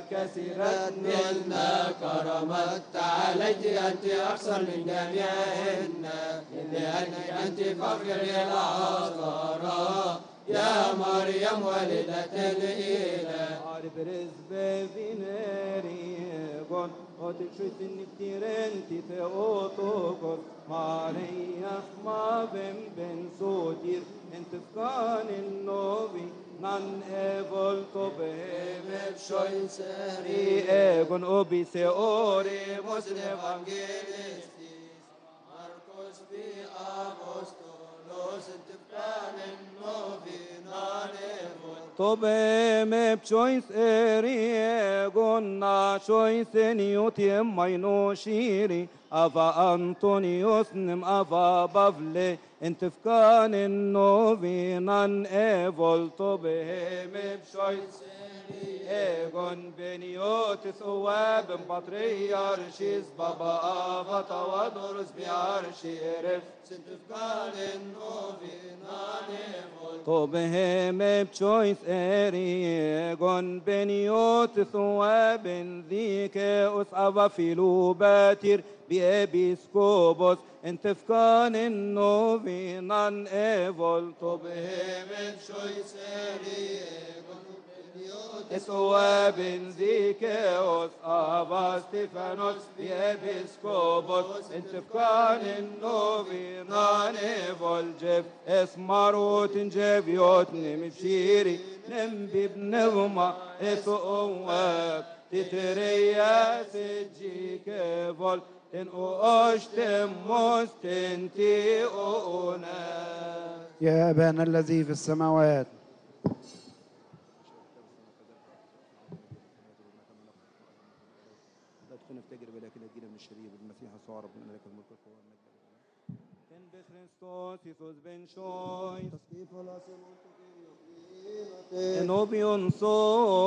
كثيرة منا كرمت عليك أنت أكثر من جميعهن لأنك أنت فخر العذراء يا مريم والدة الإله. Arbres bevineregon och till skjutten niftirenti teotokos Maria smavem ben sotir entifkan novi nan evolto behemem shoiseri egon obise ore mosne evangelistis Marcos bi apostolos entifkan novi nan evolto Tobe me pchois eri gonna chois niutim maino shiri ava Antonius nim ava bavle entifkan novinan evol tobe me pchois egon beniotis uwab patriarchis baba ava tawadurus biarchi eref entifkan novinan evol tobe me pchois اريغون بنيوت ثواب ذيك أسعب فيلوباتير بإبيسكوبوس انتفكان النوفينان ايفول طبهم شويس اريغون ثواب ذيك أسعب ستيفانوس بإبيسكوبوس انتفكان النوفينان ايفول جيف اسماروت جيفيوت نمشيري نمبي بنغمة اسقواب تتريا سجيك فول تن أشتم مستنتي أونا. يا أبانا الذي في السماوات لا تكون افتجر ولكن الدين من الشرير المسيح صار ربنا لك الملك والقوة والمجد. كن بخريستوس يسوس بن شوي Enobion so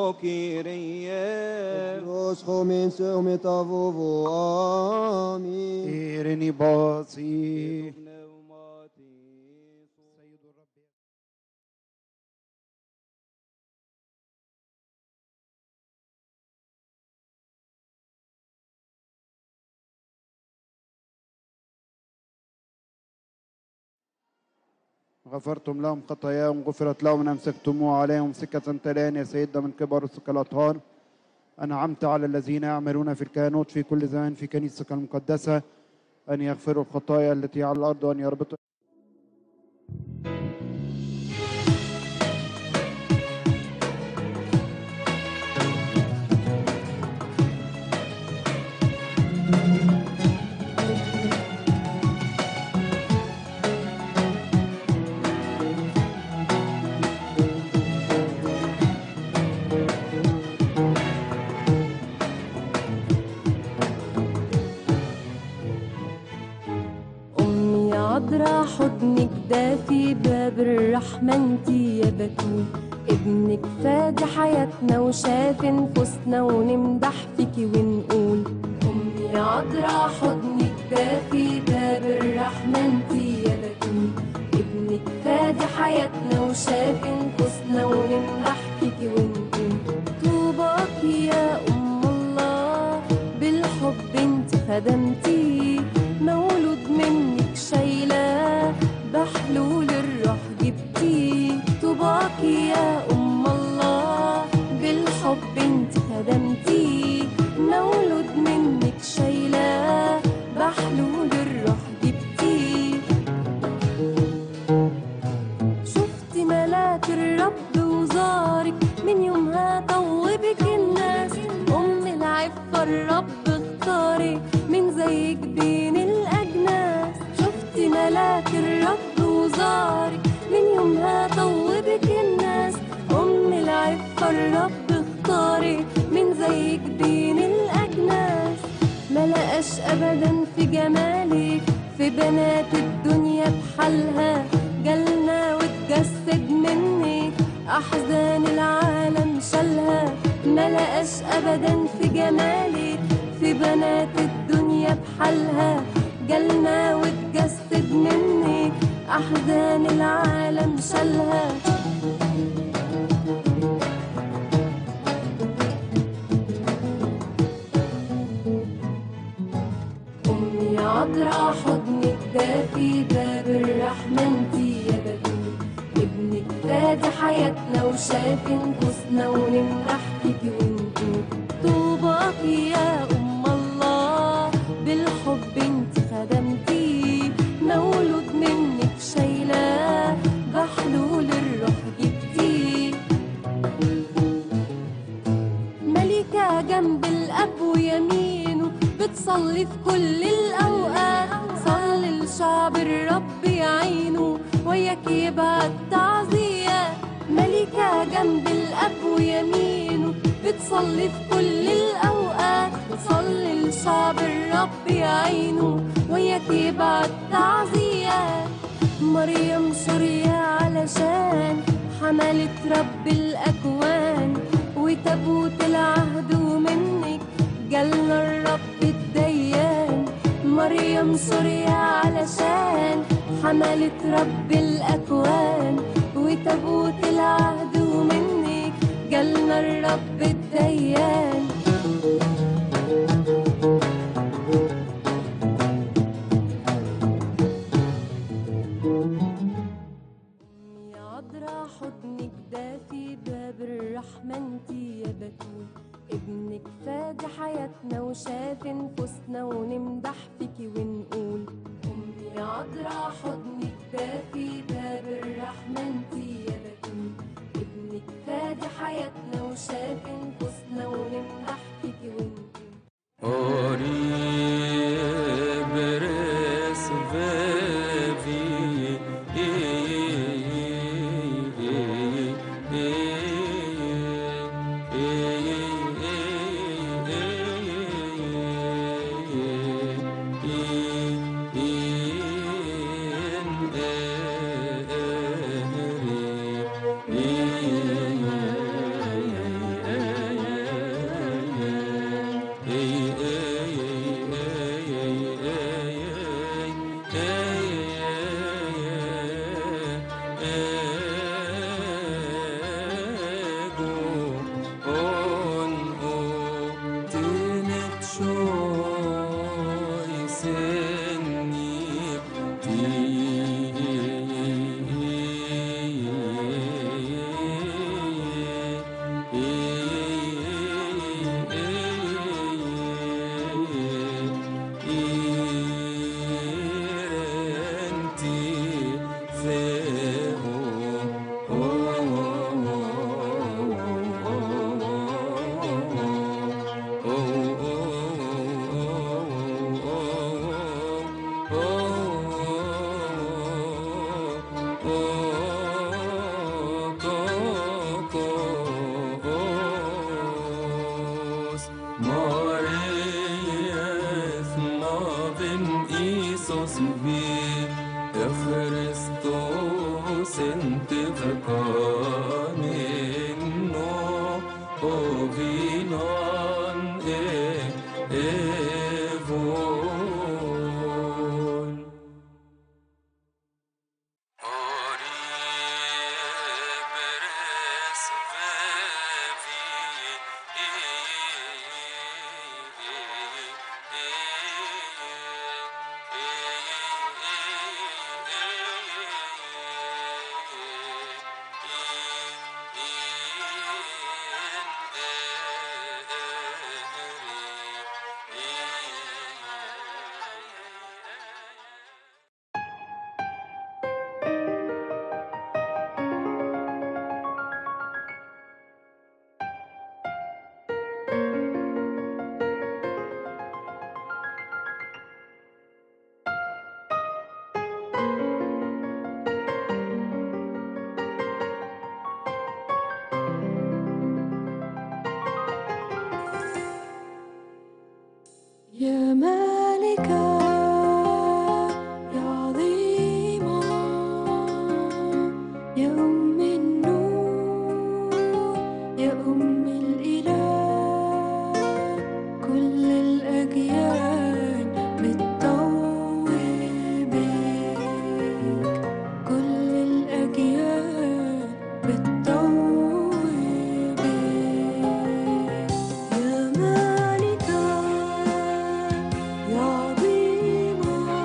Kyrie Los homin sur metavovo amin إيرني باصي غفرتم لهم خطاياهم غفرت لهم أمسكتموه عليهم سكة تلان يا سيدنا من كبر السكة الأطهار أنعمت على الذين يعملون في الكهنوت في كل زمان في كنيستك المقدسة أن يغفروا الخطايا التي على الأرض وأن يربطوا عذرا حضنك دافي باب الرحمة انتي يا بتول ابنك فادي حياتنا وشاف نفوسنا ونمدح فيكي ونقول أمي عذرا حضنك دافي باب الرحمة انتي يا بتول ابنك فادي حياتنا وشاف نفوسنا ونمدح فيكي ونقول طوباكي يا أم الله بالحب انتي خدمتي مولود منك شايلة بحلول الروح جبتي طوباكي يا أم الله بالحب انت خدمتي مولود منك شايلة بحلول الروح جبتي شفتي ملاك الرب وزارك من يومها طوبك الناس أم العفة الرب اختارك من زيك بين الأجناس شفتي ملاك الرب وزارك من يومها طوبك الناس أم العفة الرب اختارك من زيك بين الأجناس ملقاش أبدا في جمالك في بنات الدنيا بحالها جالنا واتجسد منك أحزان العالم شالها ملقاش أبدا في جمالك في بنات الدنيا بحالها جالنا واتجسد منك أحزان العالم شالها عذرا حضنك دافي باب الرحمة انتي يا بتول، ابنك فادي حياتنا وشاف نفوسنا ونمدح فيكي ونقول طوباكي يا أم الله، بالحب انتي خدمتي، مولود منك شايلاه بحلول الروح جبتي. ملكة جنب الأب ويمينه بتصلي في كل الأوقات، صلي لشعب الرب يعينه وياك يبعت تعزيات. ملكة جنب الأب ويمينه بتصلي في كل الأوقات، صلي لشعب الرب يعينه وياك يبعت تعزيات. مريم سوريا علشان حملت رب الأكوان، وتابوت العهد ومنك جالنا الرب الديان. مريم سوريا علشان حملت رب الأكوان، وتابوت العهد ومنك جالنا الرب الديان. يا عذرا حضنك دافي باب الرحمة انتي يا بتول، ابنك فادي حياتنا وشاف نفوسنا ونمدح فيكي ونقول أمي يا عذرا حضنك دافي باب الرحمة انتي يا بتول، ابنك فادي حياتنا وشاف نفوسنا ونمدح فيكي ونقول يا مالكة يا عظيمة يا أم النور يا أم الإله، كل الأجيال بتطوبك، كل الأجيال بتطوبك. يا مالكة يا عظيمة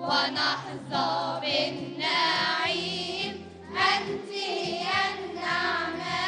ونحظى بالنعيم أنت هي النعمة.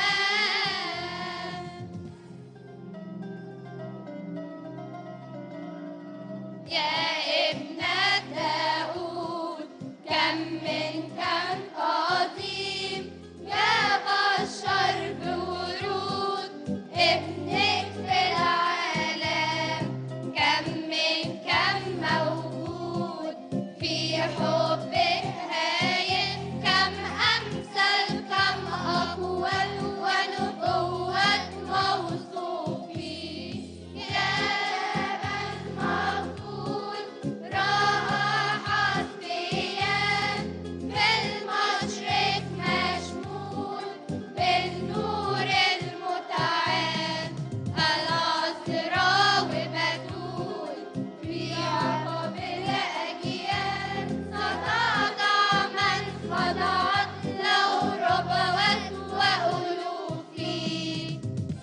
يا ابنة داود كم من كم عظيم جاب الشر بورود ابنك في العالم، كم من كم موجود في حبك هايل، كم أمثل كم أقوال ونبوة موصوفين. يا من مقبول راح حسبيان في المشرق مشمول بالنور المتعال، العذراء وبتول في عقب الأجيال، ستضع من خضعت له ربوات وألوفين.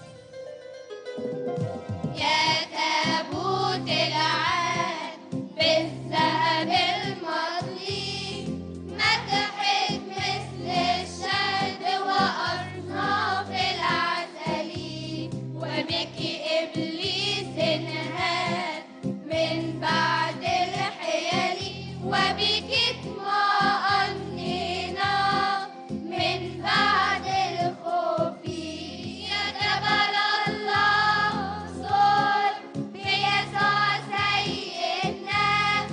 يا تابوت العهد بالذهب المضيء، مدحك مثل الشهد وأصناف العسل، وبك إبليس انهاد من بعد الحيل، وبك اطمأنينا من بعد الخوف. يا جبل الله صل بيسوع سيدنا،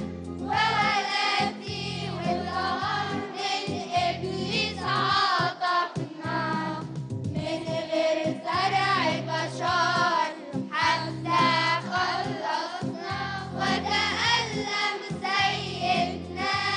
وولدتي والأرض من إبليس عتقنا، من غير زرع بشر حتى خلصنا، وتألم سيدنا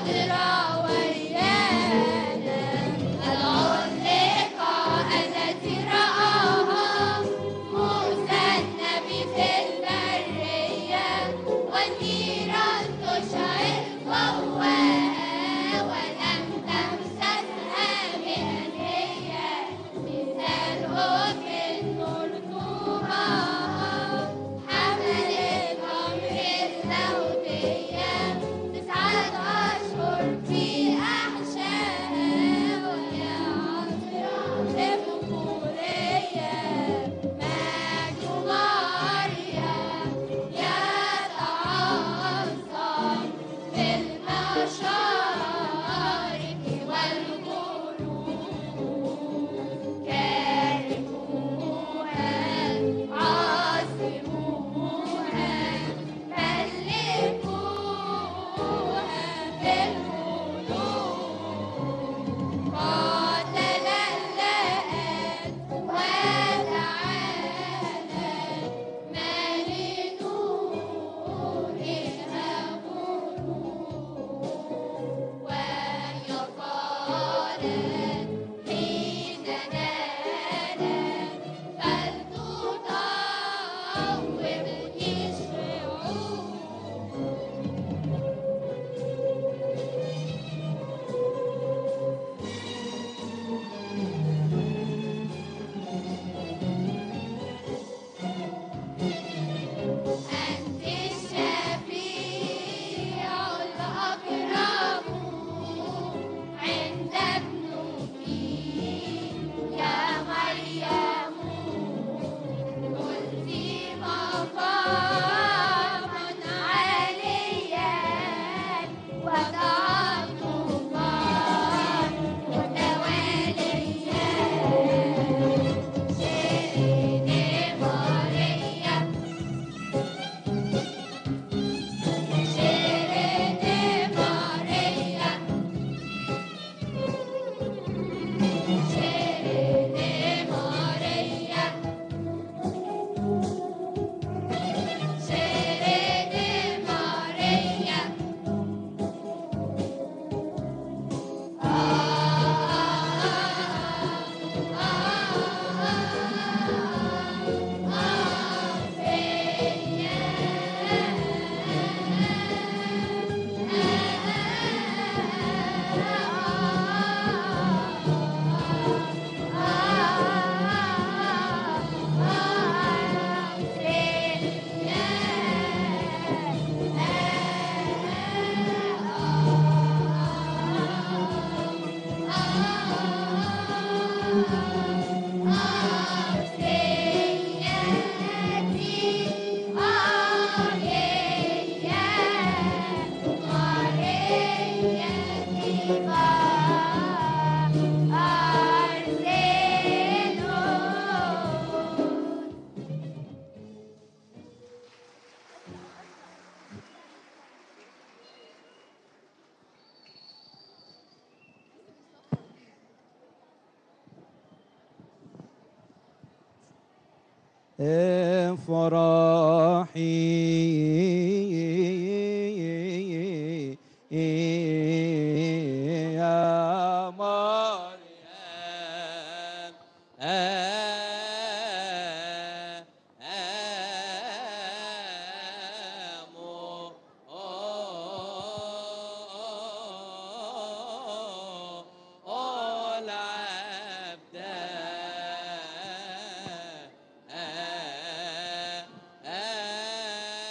حاضرة ويانا العلقة التي رآها موسى النبي في البرية والنيران تشعل فوقها ولم تمسسها بأنية مثال أكل نور طوبى حملت أمر الزوجية تسعة أشهر في أحشائها ويا عذراء بخورية مجد مريم يتعظم في المشارق والغروب كرموها عاصموها ملكوها في القلوب قاتل اللآن وتعالى ما لنورها غروب وهي قالت حين نالت فلتطوبني الشعوب أنت الشفيع الأقرب عند ابنك يا مريم قلت مقاما عاليا وتعاطفا متواليا شيرين مريم شيرين مريم شيرين مريم شيرين مريم فرحي يا مريم العبد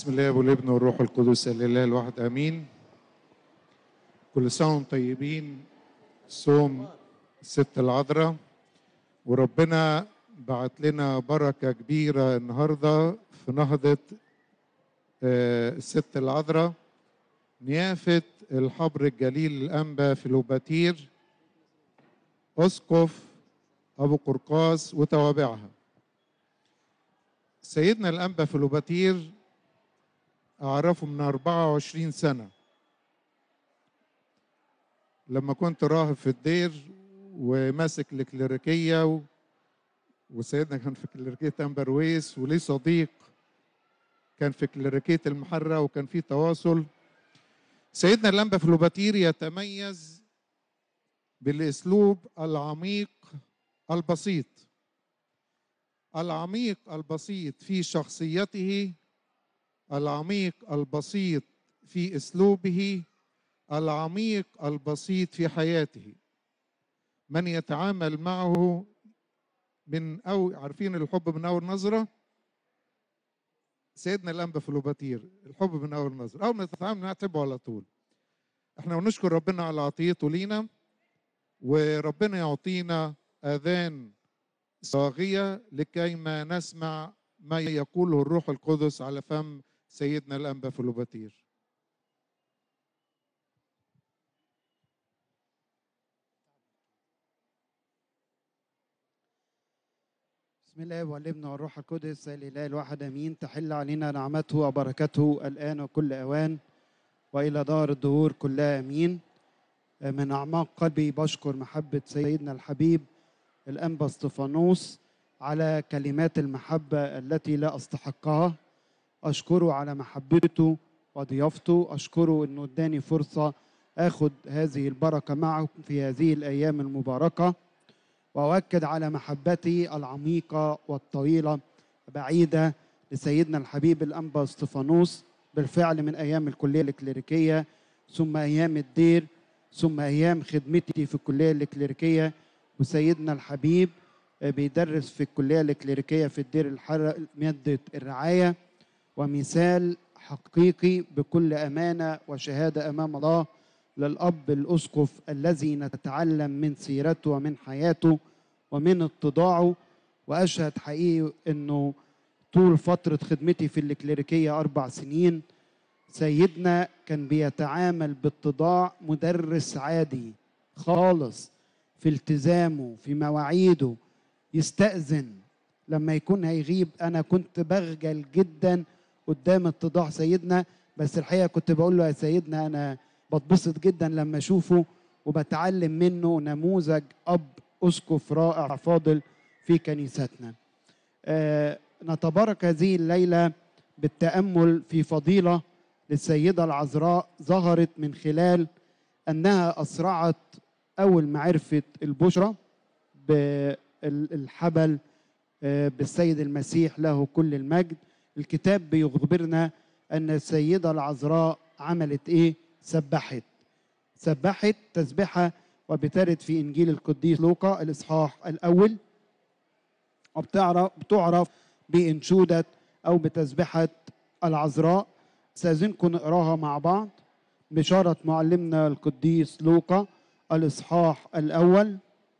بسم الله والابن والروح القدس الاله الواحد امين. كل سنه وانتم طيبين. صوم الست العذراء، وربنا بعت لنا بركه كبيره النهارده في نهضه الست العذراء، نيافه الحبر الجليل الانبا فيلوباتير اسقف ابو قرقاس وتوابعها. سيدنا الانبا فيلوباتير أعرفه من أربعة وعشرين سنة لما كنت راهب في الدير وماسك الكليريكية و... وسيدنا كان في كليريكية أمبرويس، وليه صديق كان في كليريكية المحرة وكان في تواصل. سيدنا الأنبا فيلوباتير يتميز بالأسلوب العميق البسيط العميق البسيط في شخصيته، العميق البسيط في اسلوبه، العميق البسيط في حياته. من يتعامل معه من أو عارفين الحب من اول نظره، سيدنا الانبا فيلوباتير الحب من اول نظره، اول ما تتعامل معاه تحبه على طول. احنا بنشكر ربنا على عطيته لينا، وربنا يعطينا اذان صاغيه لكي ما نسمع ما يقوله الروح القدس على فم سيدنا الأنبا فيلوباتير. بسم الله والابن والروح القدس الإله الواحد امين. تحل علينا نعمته وبركته الآن وكل أوان وإلى دار الدهور كلها امين. من أعماق قلبي بشكر محبة سيدنا الحبيب الأنبا اسطفانوس على كلمات المحبة التي لا أستحقها. أشكره على محبته وضيافته، أشكره أنه اداني فرصة أخذ هذه البركة معكم في هذه الأيام المباركة، وأؤكد على محبتي العميقة والطويلة بعيدة لسيدنا الحبيب الأنبا اسطفانوس، بالفعل من أيام الكلية الكليريكية، ثم أيام الدير، ثم أيام خدمتي في الكلية الكليريكية. وسيدنا الحبيب بيدرس في الكلية الكليريكية في الدير الحر مادة الرعاية، ومثال حقيقي بكل أمانة وشهادة أمام الله للأب الأسقف الذي نتعلم من سيرته ومن حياته ومن اتضاعه. وأشهد حقيقي أنه طول فترة خدمتي في الكليريكية أربع سنين سيدنا كان بيتعامل باتضاع مدرس عادي خالص في التزامه في مواعيده، يستأذن لما يكون هيغيب. أنا كنت بخجل جدا قدام اتضاع سيدنا، بس الحقيقة كنت بقول له يا سيدنا أنا بتبسط جدا لما أشوفه وبتعلم منه نموذج أب أسقف رائع فاضل في كنيستنا. آه نتبارك هذه الليلة بالتأمل في فضيلة للسيدة العذراء ظهرت من خلال أنها أسرعت أول ما عرفت البشرى بالحبل بالسيد المسيح له كل المجد. الكتاب بيخبرنا أن السيدة العذراء عملت إيه؟ سبحت سبحت تسبحة، وبترد في إنجيل القديس لوقا الإصحاح الأول، وبتعرف بتعرف بإنشودة أو بتسبحة العذراء. استاذنكم نقراها مع بعض. بشارة معلمنا القديس لوقا الإصحاح الأول.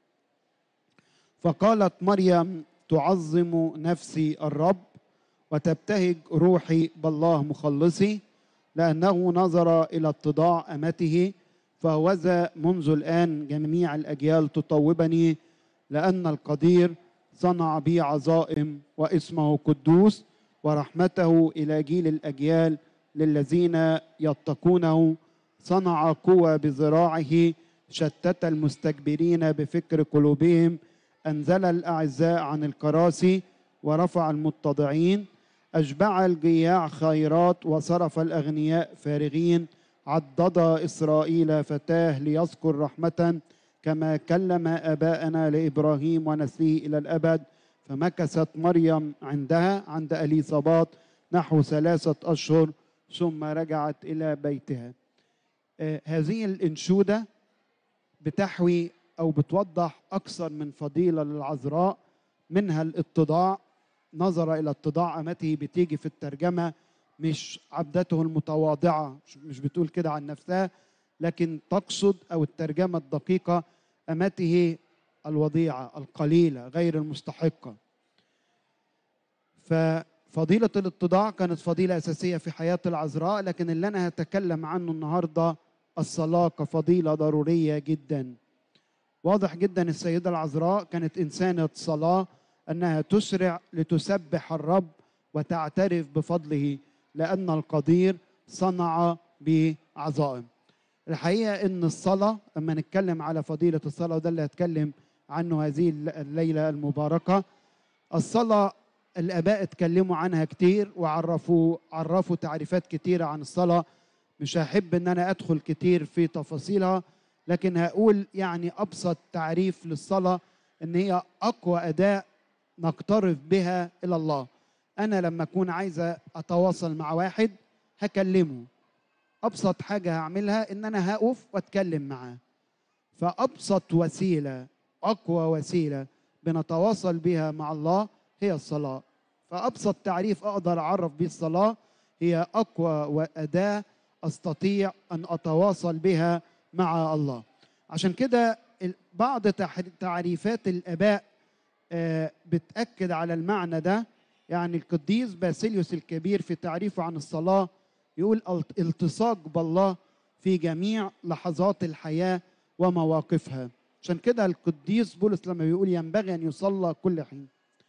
فقالت مريم تعظم نفسي الرب وتبتهج روحي بالله مخلصي، لأنه نظر إلى اتضاع أمته، فهوذا منذ الآن جميع الأجيال تطوبني، لأن القدير صنع بي عظائم واسمه قدوس، ورحمته إلى جيل الأجيال للذين يتقونه. صنع قوة بذراعه، شتت المستكبرين بفكر قلوبهم، أنزل الأعزاء عن الكراسي ورفع المتضعين، أشبع الجياع خيرات وصرف الأغنياء فارغين، عضد إسرائيل فتاه ليذكر رحمة كما كلم آباءنا لإبراهيم ونسله إلى الأبد. فمكثت مريم عندها عند أليصابات نحو ثلاثة أشهر ثم رجعت إلى بيتها. آه هذه الإنشودة بتحوي أو بتوضح أكثر من فضيلة للعذراء، منها الاتضاع، نظر إلى اتضاع أمته، بتيجي في الترجمة مش عبدته المتواضعة، مش بتقول كده عن نفسها، لكن تقصد أو الترجمة الدقيقة أمته الوضيعة القليلة غير المستحقة. ففضيلة الاتضاع كانت فضيلة أساسية في حياة العذراء، لكن اللي أنا هتكلم عنه النهاردة الصلاة كفضيلة ضرورية جدا. واضح جدا السيدة العذراء كانت إنسانة صلاة، أنها تسرع لتسبح الرب وتعترف بفضله لأن القدير صنع بعظائم. الحقيقة أن الصلاة لما نتكلم على فضيلة الصلاة، وده اللي هتكلم عنه هذه الليلة المباركة، الصلاة الآباء اتكلموا عنها كتير وعرفوا عرفوا تعريفات كتيرة عن الصلاة. مش هحب أن أنا أدخل كتير في تفاصيلها، لكن هقول يعني أبسط تعريف للصلاة أن هي أقوى أداة نقترب بها إلى الله. أنا لما أكون عايزة أتواصل مع واحد هكلمه، أبسط حاجة هعملها إن أنا هقف وأتكلم معاه. فأبسط وسيلة، أقوى وسيلة بنتواصل بها مع الله هي الصلاة. فأبسط تعريف أقدر أعرف به الصلاة هي أقوى أداة أستطيع أن أتواصل بها مع الله. عشان كده بعض تعريفات الآباء بتأكد على المعنى ده. يعني القديس باسيليوس الكبير في تعريفه عن الصلاة يقول التصاق بالله في جميع لحظات الحياة ومواقفها. عشان كده القديس بولس لما بيقول ينبغي أن يصلى كل حين،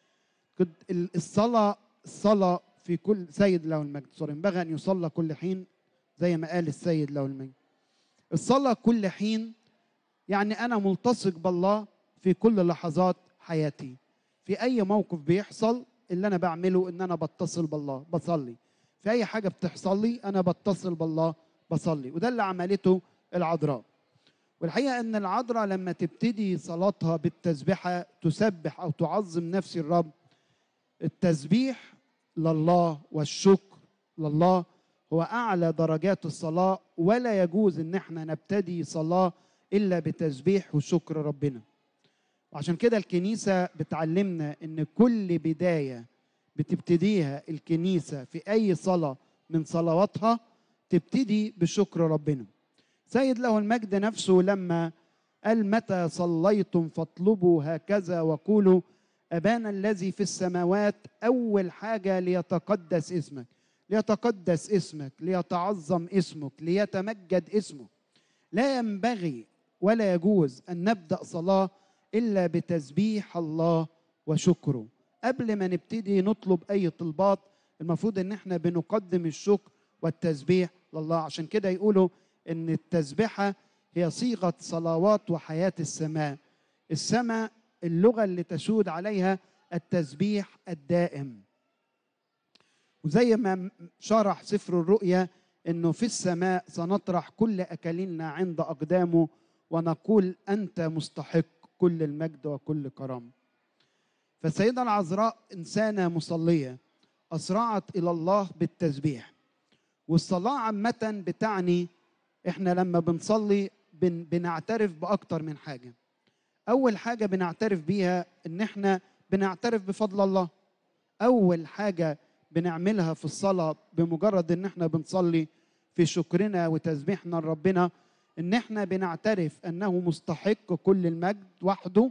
الصلاة الصلاة في كل سيد له المجد صار ينبغي أن يصلى كل حين زي ما قال السيد له المجد. الصلاة كل حين يعني أنا ملتصق بالله في كل لحظات حياتي. في أي موقف بيحصل اللي أنا بعمله إن أنا بتصل بالله بصلي. في أي حاجة بتحصل لي أنا بتصل بالله بصلي. وده اللي عملته العذراء. والحقيقة أن العذراء لما تبتدي صلاتها بالتسبيحة تسبح أو تعظم نفس الرب. التسبيح لله والشكر لله هو أعلى درجات الصلاة، ولا يجوز إن احنا نبتدي صلاة إلا بتسبيح وشكر ربنا. وعشان كده الكنيسة بتعلمنا إن كل بداية بتبتديها الكنيسة في أي صلاة من صلواتها تبتدي بشكر ربنا. سيد له المجد نفسه لما قال متى صليتم فاطلبوا هكذا وقولوا أبانا الذي في السماوات، أول حاجة ليتقدس اسمك، ليتقدس اسمك، ليتعظم اسمك، ليتمجد اسمك. لا ينبغي ولا يجوز أن نبدأ صلاة إلا بتسبيح الله وشكره. قبل ما نبتدي نطلب أي طلبات المفروض أن احنا بنقدم الشكر والتسبيح لله. عشان كده يقولوا أن التسبيحة هي صيغة صلوات وحياة السماء. السماء اللغة اللي تسود عليها التسبيح الدائم. وزي ما شرح سفر الرؤيا أنه في السماء سنطرح كل أكلنا عند أقدامه ونقول أنت مستحق كل المجد وكل كرامة. فالسيدة العذراء إنسانة مصلية أسرعت إلى الله بالتسبيح. والصلاة عامة بتعني إحنا لما بنصلي بن بنعترف بأكتر من حاجة. أول حاجة بنعترف بيها إن إحنا بنعترف بفضل الله. أول حاجة بنعملها في الصلاة بمجرد إن إحنا بنصلي في شكرنا وتسبيحنا لربنا إن إحنا بنعترف أنه مستحق كل المجد وحده،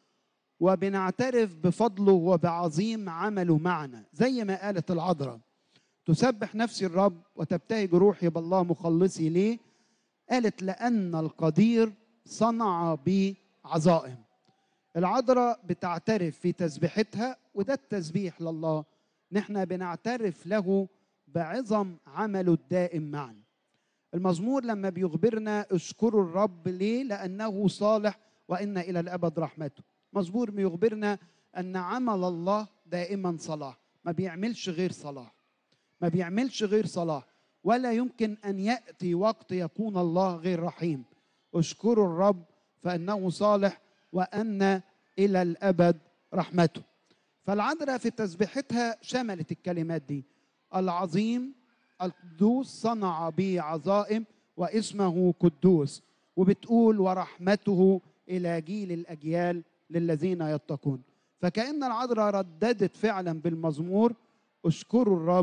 وبنعترف بفضله وبعظيم عمله معنا. زي ما قالت العذراء تسبح نفسي الرب وتبتهج روحي بالله مخلصي. ليه؟ قالت لأن القدير صنع بي عظائم. العذراء بتعترف في تسبيحتها، وده التسبيح لله، نحن بنعترف له بعظم عمله الدائم معنا. المزمور لما بيخبرنا اشكروا الرب ليه؟ لأنه صالح وإن إلى الأبد رحمته. مزمور بيخبرنا أن عمل الله دائما صلاح، ما بيعملش غير صلاح، ما بيعملش غير صلاح، ولا يمكن أن يأتي وقت يكون الله غير رحيم. اشكروا الرب فإنه صالح وأن إلى الأبد رحمته. فالعذراء في تسبيحتها شملت الكلمات دي: العظيم القدوس صنع بي عظائم واسمه قدوس. وبتقول ورحمته إلى جيل الأجيال للذين يتقون. فكأن العذراء رددت فعلا بالمزمور اشكروا الرب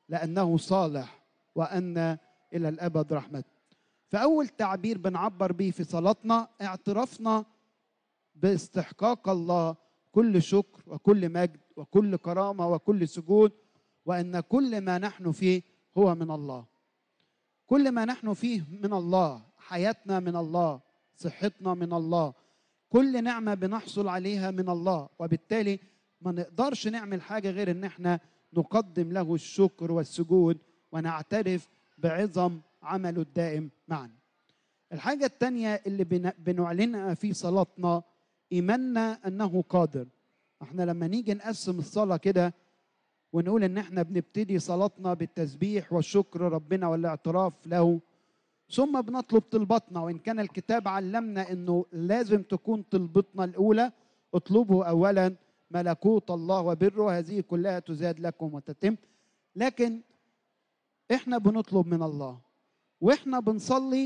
لأنه صالح وأن إلى الأبد رحمته. فأول تعبير بنعبر به في صلاتنا اعترافنا باستحقاق الله كل شكر وكل مجد وكل كرامة وكل سجود، وأن كل ما نحن فيه هو من الله. كل ما نحن فيه من الله، حياتنا من الله، صحتنا من الله، كل نعمة بنحصل عليها من الله، وبالتالي ما نقدرش نعمل حاجة غير ان احنا نقدم له الشكر والسجود ونعترف بعظم عمله الدائم معنا. الحاجة الثانية اللي بنعلنها في صلاتنا إيماننا أنه قادر. احنا لما نيجي نقسم الصلاة كده ونقول ان احنا بنبتدي صلاتنا بالتسبيح والشكر ربنا والاعتراف له، ثم بنطلب طلباتنا، وإن كان الكتاب علمنا أنه لازم تكون طلبتنا الأولى اطلبوا أولا ملكوت الله وبره هذه كلها تزاد لكم وتتم. لكن إحنا بنطلب من الله وإحنا بنصلي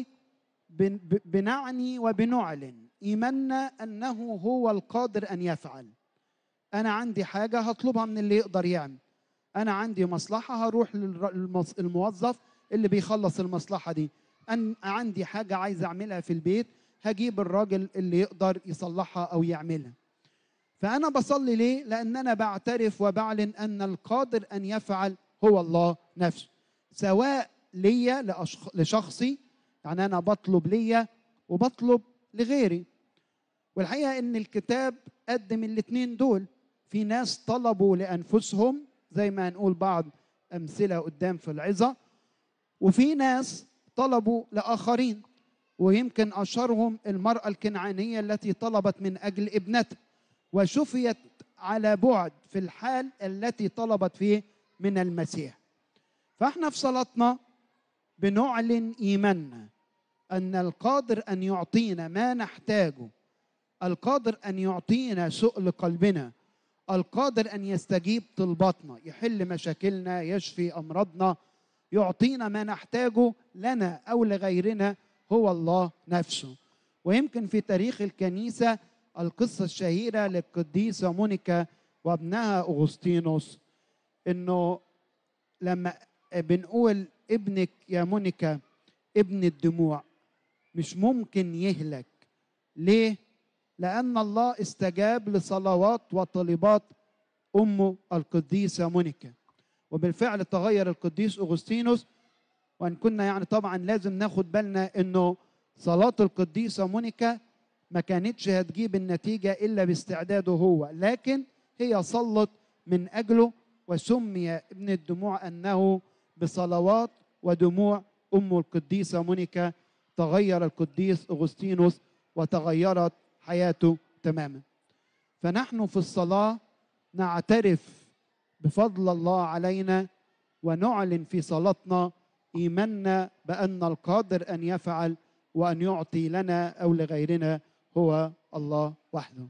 بنعني وبنعلن إيماننا أنه هو القادر أن يفعل. أنا عندي حاجة هطلبها من اللي يقدر يعمل، أنا عندي مصلحة هروح للموظف اللي بيخلص المصلحة دي، أن عندي حاجة عايز أعملها في البيت هجيب الراجل اللي يقدر يصلحها أو يعملها. فأنا بصلي ليه؟ لأن أنا بعترف وبعلن أن القادر أن يفعل هو الله نفسه، سواء ليا لشخصي، يعني أنا بطلب ليا وبطلب لغيري. والحقيقة أن الكتاب قدم الاثنين دول، في ناس طلبوا لأنفسهم زي ما هنقول بعض أمثلة قدام في العظة، وفي ناس طلبوا لآخرين، ويمكن أشهرهم المرأة الكنعانية التي طلبت من أجل ابنتها وشفيت على بعد في الحال التي طلبت فيه من المسيح. فاحنا في صلاتنا بنعلن إيماننا أن القادر أن يعطينا ما نحتاجه، القادر أن يعطينا سؤل قلبنا، القادر أن يستجيب طلباتنا، يحل مشاكلنا، يشفي أمراضنا، يعطينا ما نحتاجه لنا أو لغيرنا هو الله نفسه. ويمكن في تاريخ الكنيسة القصة الشهيرة للقديسة مونيكا وابنها أغسطينوس، إنه لما بنقول ابنك يا مونيكا ابن الدموع مش ممكن يهلك. ليه؟ لأن الله استجاب لصلوات وطلبات أمه القديسة مونيكا، وبالفعل تغير القديس أغسطينوس. وأن كنا يعني طبعا لازم ناخد بالنا إنه صلاة القديسة مونيكا ما كانتش هتجيب النتيجة إلا باستعداده هو، لكن هي صلت من أجله وسمي ابن الدموع أنه بصلوات ودموع أم القديسة مونيكا تغير القديس أغسطينوس وتغيرت حياته تماما. فنحن في الصلاة نعترف بفضل الله علينا ونعلن في صلاتنا إيماننا بأن القادر أن يفعل وأن يعطي لنا أو لغيرنا هو الله وحده.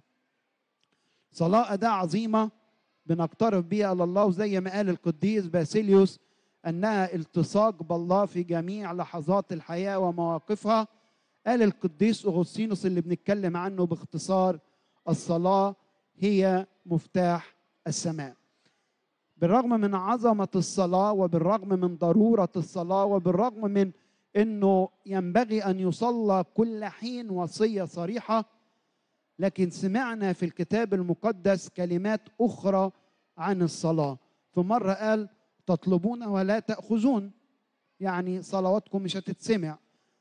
صلاة أداة عظيمة بنقترب بها إلى الله، وزي ما قال القديس باسيليوس أنها التصاق بالله في جميع لحظات الحياة ومواقفها. قال القديس أغسطينوس اللي بنتكلم عنه باختصار: الصلاة هي مفتاح السماء. بالرغم من عظمة الصلاة وبالرغم من ضرورة الصلاة وبالرغم من أنه ينبغي أن يصلى كل حين وصية صريحة، لكن سمعنا في الكتاب المقدس كلمات أخرى عن الصلاة. في مرة قال: تطلبون ولا تأخذون، يعني صلواتكم مش هتتسمع.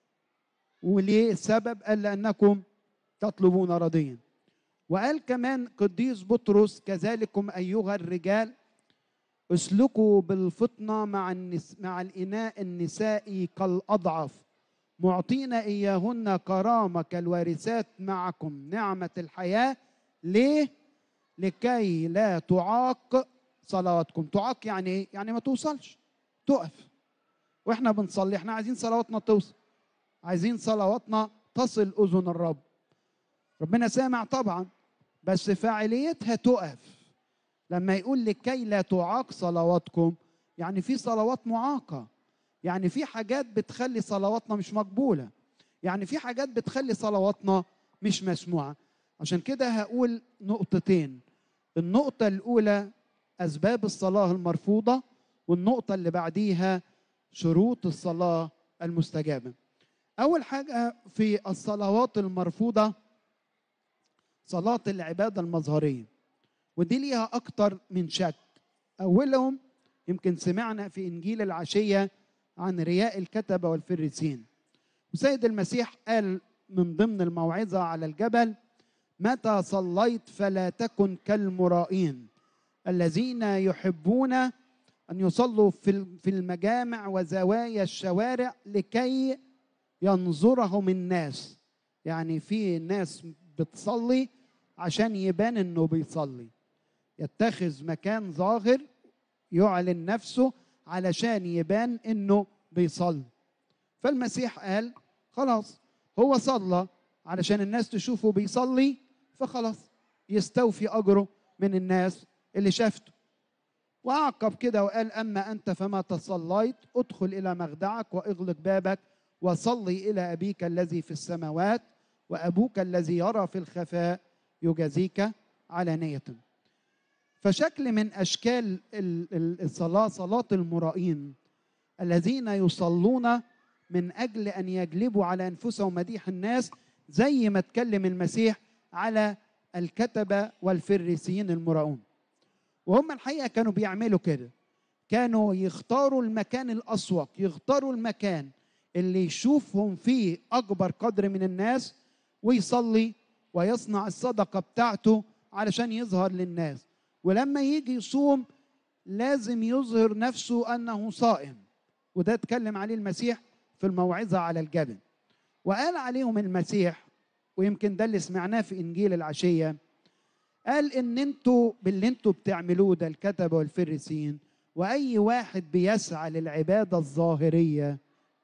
وليه السبب؟ قال: لأنكم تطلبون رضيا. وقال كمان قديس بطرس: كذلكم أيها الرجال اسلكوا بالفطنة مع النس مع الإناء النسائي كالأضعف، معطين إياهن كرامة كالوارثات معكم نعمة الحياة. ليه؟ لكي لا تعاق صلواتكم. تعاق يعني إيه؟ يعني ما توصلش، تقف. وإحنا بنصلي إحنا عايزين صلواتنا توصل، عايزين صلواتنا تصل أذن الرب. ربنا سامع طبعا، بس فاعليتها تقف. لما يقول لكي لا تعاق صلواتكم، يعني في صلوات معاقة، يعني في حاجات بتخلي صلواتنا مش مقبولة، يعني في حاجات بتخلي صلواتنا مش مسموعة. عشان كده هقول نقطتين. النقطة الأولى أسباب الصلاة المرفوضة، والنقطة اللي بعديها شروط الصلاة المستجابة. أول حاجة في الصلوات المرفوضة صلاة العبادة المظهرية، ودي ليها أكتر من شك. أولهم يمكن سمعنا في إنجيل العشية عن رياء الكتبة والفريسين، وسيد المسيح قال من ضمن الموعظة على الجبل: متى صليت فلا تكن كالمرائين الذين يحبون أن يصلوا في المجامع وزوايا الشوارع لكي ينظرهم الناس. يعني في ناس بتصلي عشان يبان انه بيصلي، يتخذ مكان ظاهر يعلن نفسه علشان يبان انه بيصلي. فالمسيح قال خلاص هو صلى علشان الناس تشوفه بيصلي، فخلاص يستوفي أجره من الناس اللي شافته. وأعقب كده وقال: أما أنت فما تصليت ادخل إلى مخدعك وأغلق بابك وصلي إلى أبيك الذي في السماوات وأبوك الذي يرى في الخفاء يجازيك علانية. فشكل من أشكال الصلاة صلاة المرائين الذين يصلون من أجل أن يجلبوا على أنفسهم مديح الناس، زي ما اتكلم المسيح على الكتبة والفريسيين المراؤون. وهم الحقيقة كانوا بيعملوا كده، كانوا يختاروا المكان الأسوق، يختاروا المكان اللي يشوفهم فيه أكبر قدر من الناس ويصلي ويصنع الصدقة بتاعته علشان يظهر للناس. ولما يجي يصوم لازم يظهر نفسه أنه صائم، وده اتكلم عليه المسيح في الموعظة على الجبل. وقال عليهم المسيح، ويمكن ده اللي سمعناه في إنجيل العشية، قال إن انتوا باللي انتوا بتعملوه ده الكتبة والفريسين، وأي واحد بيسعى للعبادة الظاهرية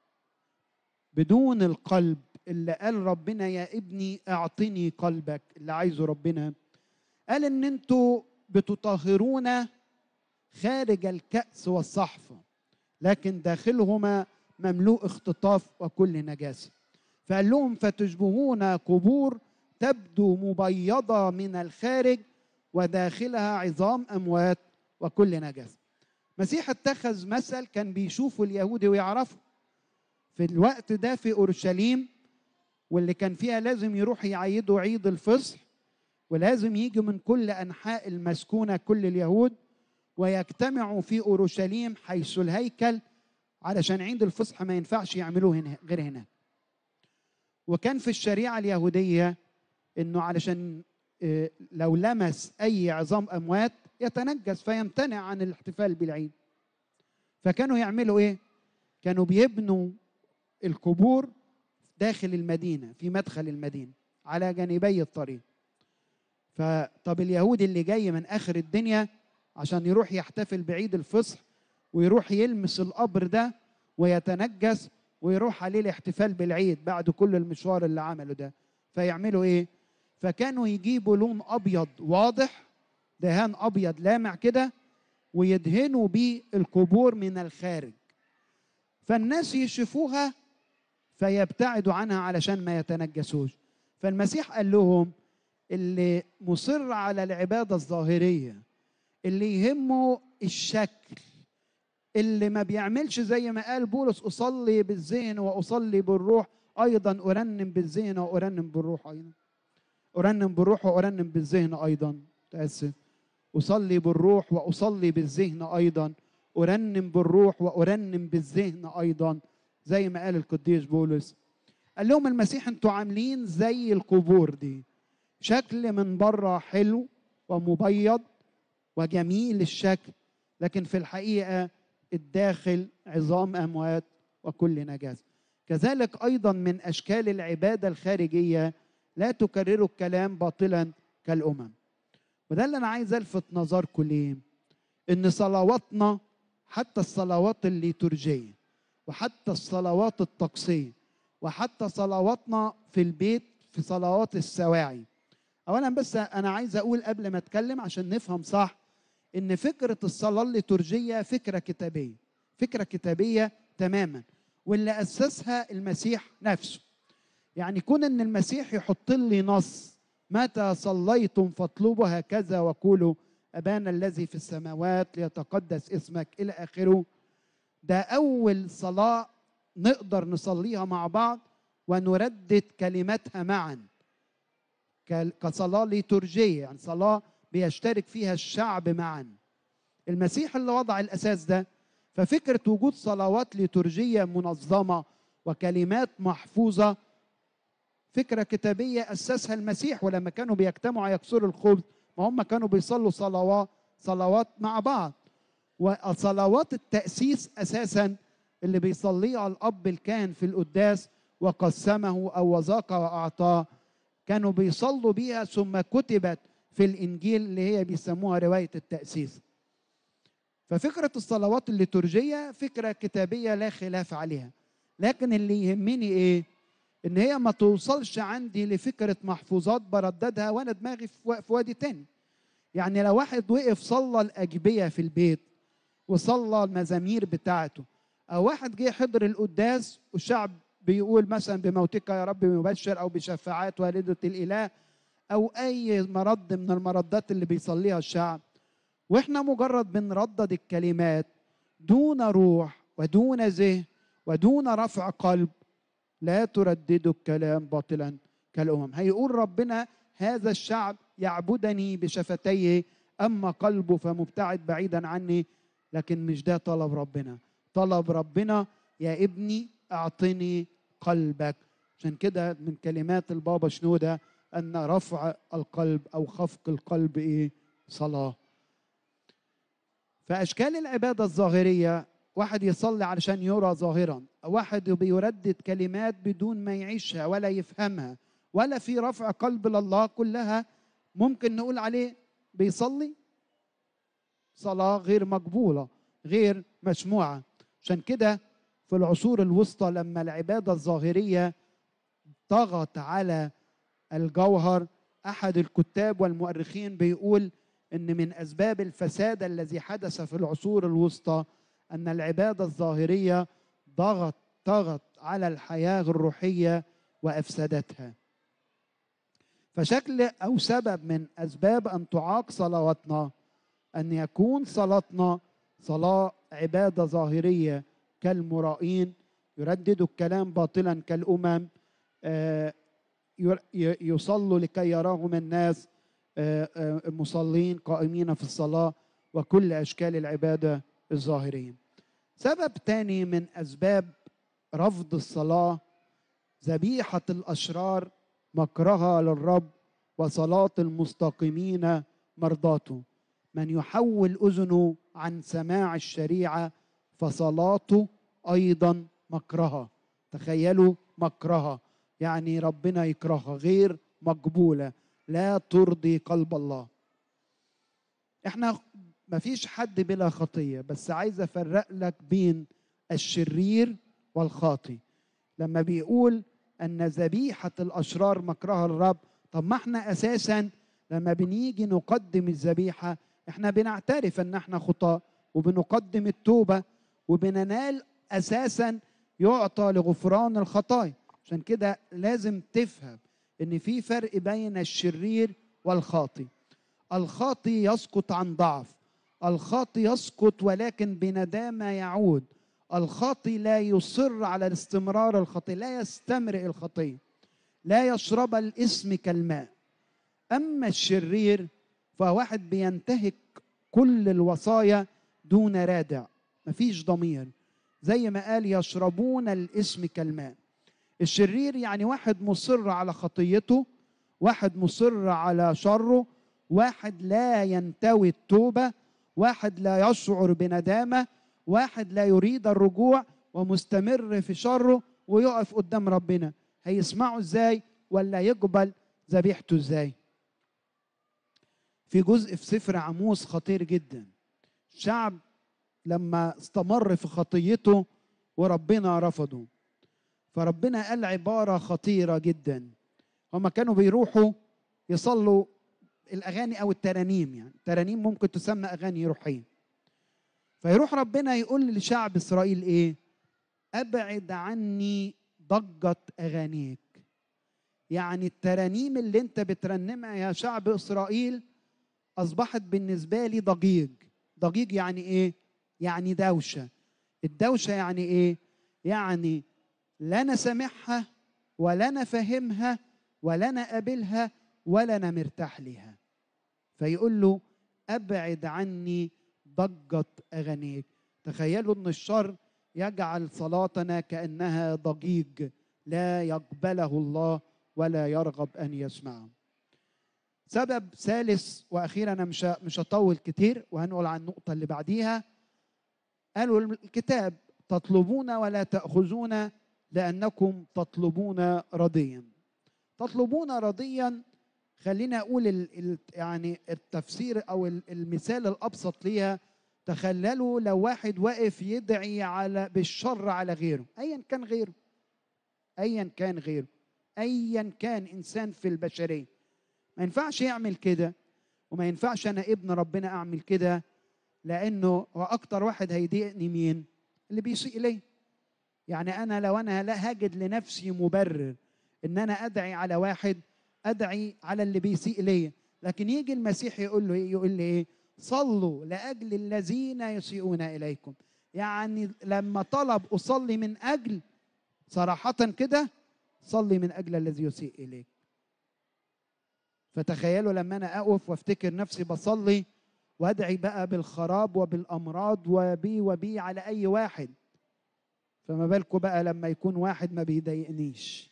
بدون القلب اللي قال ربنا يا ابني اعطني قلبك، اللي عايزه ربنا، قال إن انتوا بتطهرون خارج الكأس والصحفة لكن داخلهما مملوء اختطاف وكل نجاسة. فقال لهم: فتشبهون قبور تبدو مبيضة من الخارج وداخلها عظام أموات وكل نجاسة. مسيح اتخذ مثل كان بيشوفوا اليهود ويعرفوا في الوقت ده في أورشليم، واللي كان فيها لازم يروح يعيدوا عيد الفصح، ولازم يجوا من كل أنحاء المسكونة كل اليهود ويجتمعوا في أورشليم حيث الهيكل، علشان عيد الفصح ما ينفعش يعملوه هنا غير هناك. وكان في الشريعة اليهودية إنه علشان لو لمس أي عظام أموات يتنجس فيمتنع عن الاحتفال بالعيد. فكانوا يعملوا إيه؟ كانوا بيبنوا القبور داخل المدينة في مدخل المدينة على جانبي الطريق. فطب اليهودي اللي جاي من آخر الدنيا عشان يروح يحتفل بعيد الفصح ويروح يلمس القبر ده ويتنجس ويروح عليه الاحتفال بالعيد بعد كل المشوار اللي عمله ده، فيعملوا ايه؟ فكانوا يجيبوا لون ابيض واضح، دهان ابيض لامع كده، ويدهنوا بيه القبور من الخارج، فالناس يشوفوها فيبتعدوا عنها علشان ما يتنجسوش. فالمسيح قال لهم: اللي مصر على العبادة الظاهرية، اللي يهمه الشكل، اللي ما بيعملش زي ما قال بولس: أصلي بالذهن وأصلي بالروح، أيضا أرنم بالذهن وأرنم بالروح، أيضا أرنم بالروح وأرنم بالذهن أيضا، تأسف، أصلي بالروح وأصلي بالذهن أيضا، أرنم بالروح وأرنم بالذهن أيضا، زي ما قال القديس بولس. قال لهم المسيح: أنتوا عاملين زي القبور دي، شكل من بره حلو ومبيض وجميل الشكل، لكن في الحقيقة الداخل عظام أموات وكل نجاسة. كذلك أيضا من أشكال العبادة الخارجية: لا تكرروا الكلام باطلا كالأمم. وده اللي أنا عايز ألفت نظركم ليه، إن صلواتنا حتى الصلوات الليتورجية وحتى الصلوات الطقسية وحتى صلواتنا في البيت في صلوات السواعي. أولا بس أنا عايز أقول قبل ما أتكلم عشان نفهم صح، إن فكرة الصلاة الليتورجية فكرة كتابية، فكرة كتابية تماما، واللي أسسها المسيح نفسه. يعني كون إن المسيح يحط لي نص: متى صليتم فاطلبوا هكذا وقولوا أبانا الذي في السماوات ليتقدس اسمك إلى آخره. ده أول صلاة نقدر نصليها مع بعض ونردد كلماتها معا كصلاة ليتورجية، يعني صلاة بيشترك فيها الشعب معا. المسيح اللي وضع الأساس ده، ففكرة وجود صلوات ليتورجية منظمة وكلمات محفوظة فكرة كتابية أسسها المسيح. ولما كانوا بيجتمعوا يكسروا الخبز ما هم كانوا بيصلوا صلوات صلوات مع بعض. وصلوات التأسيس أساسا اللي بيصليها الأب الكاهن في القداس وقسمه أو وذاق وأعطاه كانوا بيصلوا بيها ثم كتبت في الإنجيل اللي هي بيسموها رواية التأسيس. ففكرة الصلوات الليتورجية فكرة كتابية لا خلاف عليها، لكن اللي يهمني إيه؟ إن هي ما توصلش عندي لفكرة محفوظات برددها وأنا دماغي في وادي تاني. يعني لو واحد وقف صلى الأجبية في البيت وصلى المزامير بتاعته، أو واحد جه حضر القداس والشعب بيقول مثلا بموتك يا رب مبشر أو بشفاعات والدة الإله أو أي مرض من المردات اللي بيصليها الشعب، وإحنا مجرد بنردد الكلمات دون روح ودون ذهن ودون رفع قلب، لا ترددوا الكلام باطلا كالأمم. هيقول ربنا هذا الشعب يعبدني بشفتيه أما قلبه فمبتعد بعيدا عني. لكن مش ده طلب ربنا. طلب ربنا يا ابني أعطني قلبك. عشان كده من كلمات البابا شنودة أن رفع القلب أو خفق القلب إيه؟ صلاة. فأشكال العبادة الظاهرية واحد يصلي علشان يرى ظاهرا، واحد بيردد كلمات بدون ما يعيشها ولا يفهمها ولا في رفع قلب لله، كلها ممكن نقول عليه بيصلي صلاة غير مقبولة غير مسموعة. عشان كده في العصور الوسطى لما العبادة الظاهرية طغت على الجوهر، أحد الكتاب والمؤرخين بيقول إن من أسباب الفساد الذي حدث في العصور الوسطى أن العبادة الظاهرية ضغط طغت على الحياة الروحية وأفسدتها. فشكل أو سبب من أسباب أن تعاق صلواتنا أن يكون صلاتنا صلاة عبادة ظاهرية كالمرائين يرددوا الكلام باطلا كالأمم، يصلوا لكي يراهم الناس مصلين قائمين في الصلاة وكل أشكال العبادة الظاهرية. سبب تاني من أسباب رفض الصلاة ذبيحة الأشرار مكرها للرب وصلاة المستقيمين مرضاته. من يحول أذنه عن سماع الشريعة فصلاته أيضا مكرها. تخيلوا مكرها يعني ربنا يكرهها، غير مقبولة، لا ترضي قلب الله. احنا ما فيش حد بلا خطية، بس عايز أفرق لك بين الشرير والخاطي. لما بيقول أن ذبيحة الأشرار مكرها الرب، طب ما احنا أساسا لما بنيجي نقدم الذبيحة احنا بنعترف أن احنا خطاة وبنقدم التوبة وبننال أساسا يعطى لغفران الخطايا. عشان كده لازم تفهم أن في فرق بين الشرير والخاطي. الخاطي يسقط عن ضعف، الخاطي يسقط ولكن بندامة يعود. الخاطي لا يصر على الاستمرار الخطية، لا يستمرئ الخطية، لا يشرب الإثم كالماء. أما الشرير فواحد بينتهك كل الوصايا دون رادع، مفيش ضمير، زي ما قال يشربون الإثم كالماء. الشرير يعني واحد مصر على خطيته، واحد مصر على شره، واحد لا ينتوي التوبة، واحد لا يشعر بندامة، واحد لا يريد الرجوع ومستمر في شره ويقف قدام ربنا. هيسمعه ازاي ولا يقبل ذبيحته ازاي؟ في جزء في سفر عموس خطير جدا. الشعب لما استمر في خطيته وربنا رفضه، فربنا قال عبارة خطيرة جدا. هما كانوا بيروحوا يصلوا الأغاني أو الترانيم، يعني الترانيم ممكن تسمى أغاني روحية. فيروح ربنا يقول لشعب إسرائيل إيه؟ أبعد عني ضجة أغانيك. يعني الترانيم اللي أنت بترنمها يا شعب إسرائيل أصبحت بالنسبة لي ضجيج. ضجيج يعني إيه؟ يعني دوشة. الدوشة يعني إيه؟ يعني لا أنا سامعها ولا أنا فاهمها ولا أنا قابلها ولا أنا مرتاح لها. فيقول له أبعد عني ضجة أغانيك. تخيلوا أن الشر يجعل صلاتنا كأنها ضجيج لا يقبله الله ولا يرغب أن يسمعه. سبب ثالث وأخيرا، أنا مش مش هطول كتير وهنقول عن النقطة اللي بعديها. قالوا الكتاب تطلبون ولا تأخذون لأنكم تطلبون رضيا. تطلبون رضيا، خلينا أقول ال ال يعني التفسير أو المثال الأبسط ليها. تخيلوا لو واحد واقف يدعي على بالشر على غيره، أيا كان غيره، أيا كان غيره، أيا كان إنسان في البشرية، ما ينفعش يعمل كده، وما ينفعش أنا ابن ربنا أعمل كده، لأنه هو أكتر واحد هيضايقني مين؟ اللي بيسيء لي. يعني أنا لو أنا لا هاجد لنفسي مبرر إن أنا أدعي على واحد، أدعي على اللي بيسيء لي. لكن يجي المسيح يقول له يقول لي إيه؟ صلوا لأجل الذين يسيئون إليكم. يعني لما طلب أصلي من أجل، صراحة كده، صلي من أجل الذي يسيء إليك. فتخيلوا لما أنا أقف وافتكر نفسي بصلي وأدعي بقى بالخراب وبالأمراض وبي وبي على أي واحد، فما بالكم بقى لما يكون واحد ما بيضايقنيش.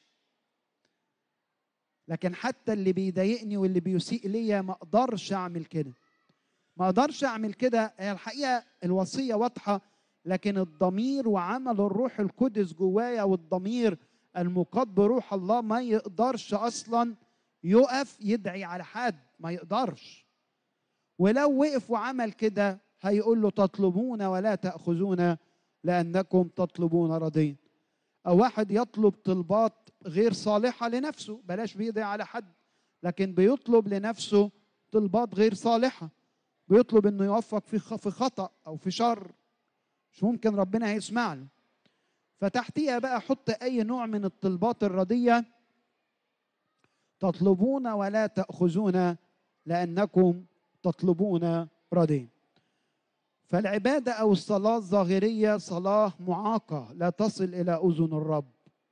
لكن حتى اللي بيضايقني واللي بيسيء ليا ما أقدرش أعمل كده، ما أقدرش أعمل كده. هي الحقيقة الوصية واضحة، لكن الضمير وعمل الروح القدس جوايا والضمير المقاد بروح الله ما يقدرش أصلا يقف يدعي على حد، ما يقدرش. ولو وقف وعمل كده هيقول له تطلبون ولا تأخذون لأنكم تطلبون رضين. أو واحد يطلب طلبات غير صالحة لنفسه، بلاش بيدعي على حد، لكن بيطلب لنفسه طلبات غير صالحة، بيطلب انه يوفق في في خطأ او في شر، مش ممكن ربنا هيسمع له. فتحتيها بقى حط اي نوع من الطلبات الردية. تطلبون ولا تأخذون لأنكم تطلبون ردين. فالعبادة أو الصلاة الظاهرية صلاة معاقة لا تصل إلى أذن الرب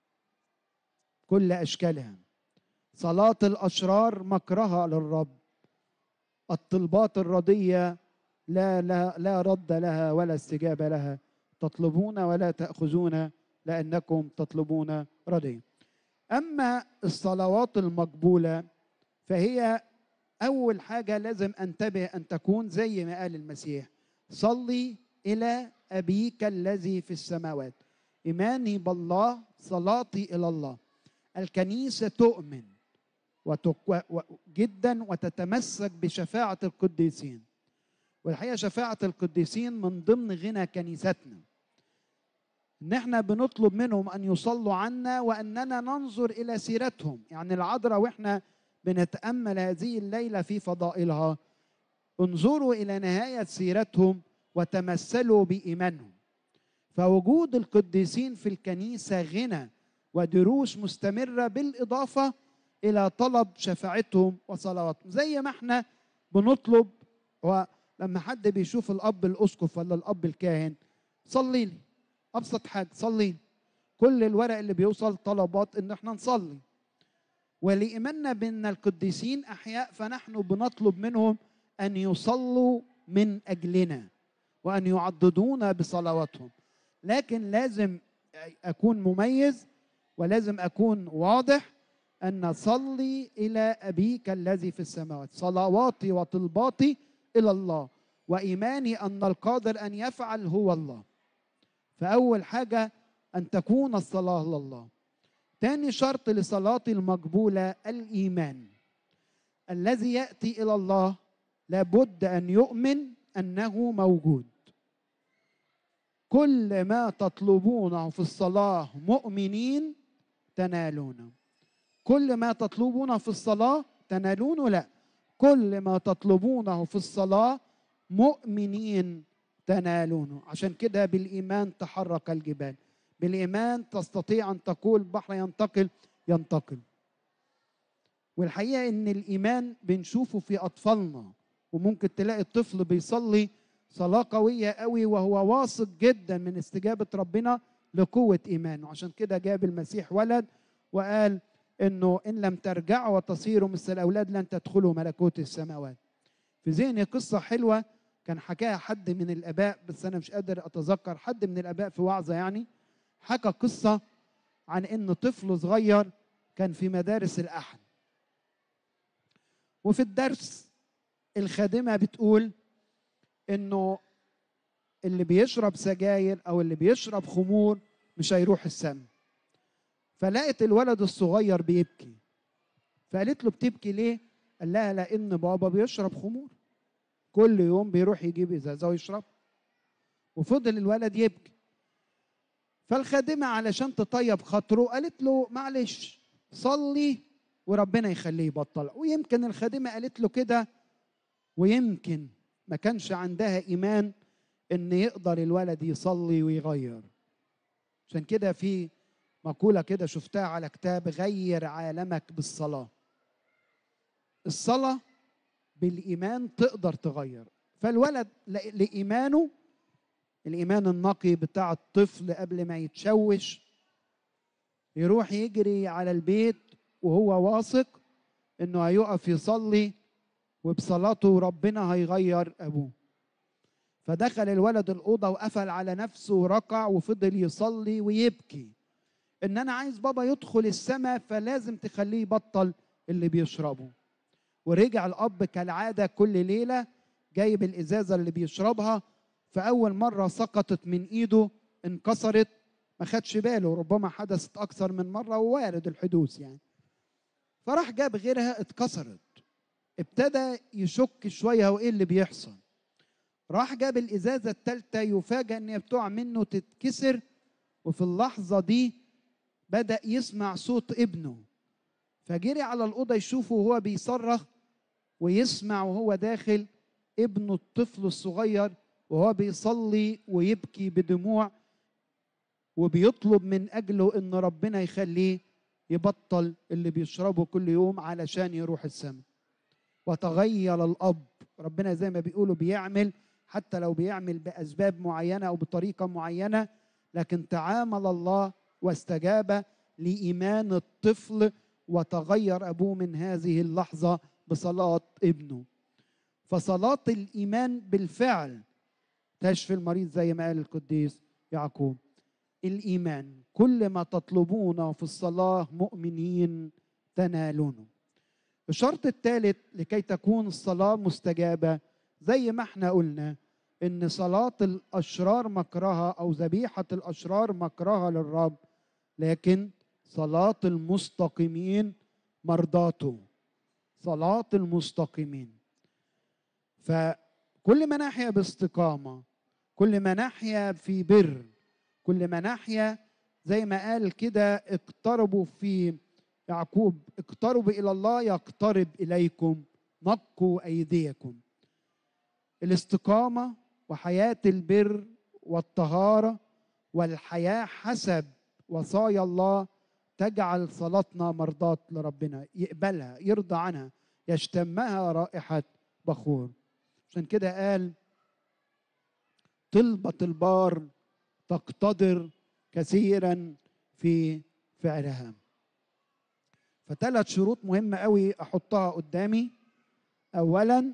كل أشكالها. صلاة الأشرار مكرهة للرب. الطلبات الردية لا لا لا رد لها ولا استجابة لها. تطلبون ولا تأخذون لأنكم تطلبون ردين. أما الصلوات المقبولة فهي أول حاجة لازم أنتبه أن تكون زي ما قال المسيح: صلي إلى أبيك الذي في السماوات. إيماني بالله، صلاتي إلى الله. الكنيسة تؤمن جدا وتتمسك بشفاعة القديسين، والحقيقة شفاعة القديسين من ضمن غنى كنيستنا، إن احنا بنطلب منهم أن يصلوا عنا وأننا ننظر إلى سيرتهم. يعني العذراء وإحنا بنتأمل هذه الليلة في فضائلها، انظروا إلى نهاية سيرتهم وتمثلوا بإيمانهم. فوجود القديسين في الكنيسة غنى ودروس مستمرة، بالإضافة إلى طلب شفاعتهم وصلواتهم. زي ما احنا بنطلب، ولما حد بيشوف الأب الأسقف ولا الأب الكاهن، صلي لي، أبسط حاجة صلي لي. كل الورق اللي بيوصل طلبات إن احنا نصلي. ولإيماننا بأن القديسين أحياء، فنحن بنطلب منهم أن يصلوا من أجلنا وأن يعضدونا بصلواتهم. لكن لازم أكون مميز ولازم أكون واضح أن صلي إلى أبيك الذي في السماوات. صلواتي وطلباتي إلى الله، وإيماني أن القادر أن يفعل هو الله. فأول حاجة أن تكون الصلاة لله. ثاني شرط لصلاتي المقبولة الإيمان. الذي يأتي إلى الله لابد أن يؤمن أنه موجود. كل ما تطلبونه في الصلاة مؤمنين تنالونه. كل ما تطلبونه في الصلاة تنالونه؟ لا، كل ما تطلبونه في الصلاة مؤمنين تنالونه. عشان كده بالإيمان تحرك الجبال، بالإيمان تستطيع أن تقول بحر ينتقل ينتقل. والحقيقة إن الإيمان بنشوفه في أطفالنا وممكن تلاقي الطفل بيصلي صلاة قوية قوي وهو واثق جدا من استجابة ربنا لقوة إيمانه. عشان كده جاب المسيح ولد وقال إنه إن لم ترجعوا وتصيروا مثل الأولاد لن تدخلوا ملكوت السماوات. في ذهني قصة حلوة كان حكاها حد من الآباء، بس أنا مش قادر أتذكر، حد من الآباء في وعظة يعني حكى قصة عن إن طفل صغير كان في مدارس الأحد، وفي الدرس الخادمة بتقول إنه اللي بيشرب سجاير أو اللي بيشرب خمور مش هيروح السما. فلقت الولد الصغير بيبكي، فقالت له بتبكي ليه؟ قال لها لأن بابا بيشرب خمور، كل يوم بيروح يجيب إزازة ويشرب. وفضل الولد يبكي، فالخادمة علشان تطيب خاطره قالت له معلش صلي وربنا يخليه يبطل. ويمكن الخادمة قالت له كده، ويمكن ما كانش عندها إيمان إن يقدر الولد يصلي ويغير. عشان كده في مقولة كده شفتها على كتاب غير عالمك بالصلاة. الصلاة بالإيمان تقدر تغير. فالولد لإيمانه، الإيمان النقي بتاع الطفل قبل ما يتشوش، يروح يجري على البيت وهو واثق إنه هيقف يصلي وبصلاته ربنا هيغير أبوه. فدخل الولد الأوضة وقفل على نفسه وركع وفضل يصلي ويبكي إن أنا عايز بابا يدخل السماء، فلازم تخليه يبطل اللي بيشربه. ورجع الأب كالعادة كل ليلة جايب الإزازة اللي بيشربها، فأول مرة سقطت من إيده انكسرت، ما خدش باله، ربما حدثت أكثر من مرة ووارد الحدوث يعني. فراح جاب غيرها اتكسرت، ابتدى يشك شوية هو إيه اللي بيحصل. راح جاب الإزازة الثالثة، يفاجأ إن هي بتقع منه تتكسر، وفي اللحظة دي بدأ يسمع صوت ابنه، فجري على الأوضة يشوفه وهو بيصرخ، ويسمع وهو داخل ابنه الطفل الصغير وهو بيصلي ويبكي بدموع وبيطلب من أجله إن ربنا يخليه يبطل اللي بيشربه كل يوم علشان يروح السماء. وتغير الأب. ربنا زي ما بيقولوا بيعمل، حتى لو بيعمل بأسباب معينة أو بطريقة معينة، لكن تعامل الله واستجاب لإيمان الطفل وتغير أبوه من هذه اللحظة بصلاة ابنه. فصلاة الإيمان بالفعل تشفي المريض زي ما قال القديس يعقوب. الإيمان كل ما تطلبونه في الصلاة مؤمنين تنالونه. الشرط الثالث لكي تكون الصلاة مستجابة زي ما احنا قلنا إن صلاة الأشرار مكرهة أو ذبيحة الأشرار مكرهة للرب، لكن صلاة المستقيمين مرضاته. صلاة المستقيمين، فكل ما نحيا باستقامة، كل ما نحيا في بر، كل ما نحيا زي ما قال كده اقتربوا في يعقوب، اقتربوا إلى الله يقترب إليكم، نقوا أيديكم. الاستقامة وحياة البر والطهارة والحياة حسب وصايا الله تجعل صلاتنا مرضاة لربنا، يقبلها، يرضى عنها، يشتمها رائحة بخور. عشان كده قال طلبة البار تقتدر كثيرا في فعلها. فثلاث شروط مهمة قوي أحطها قدامي. أولا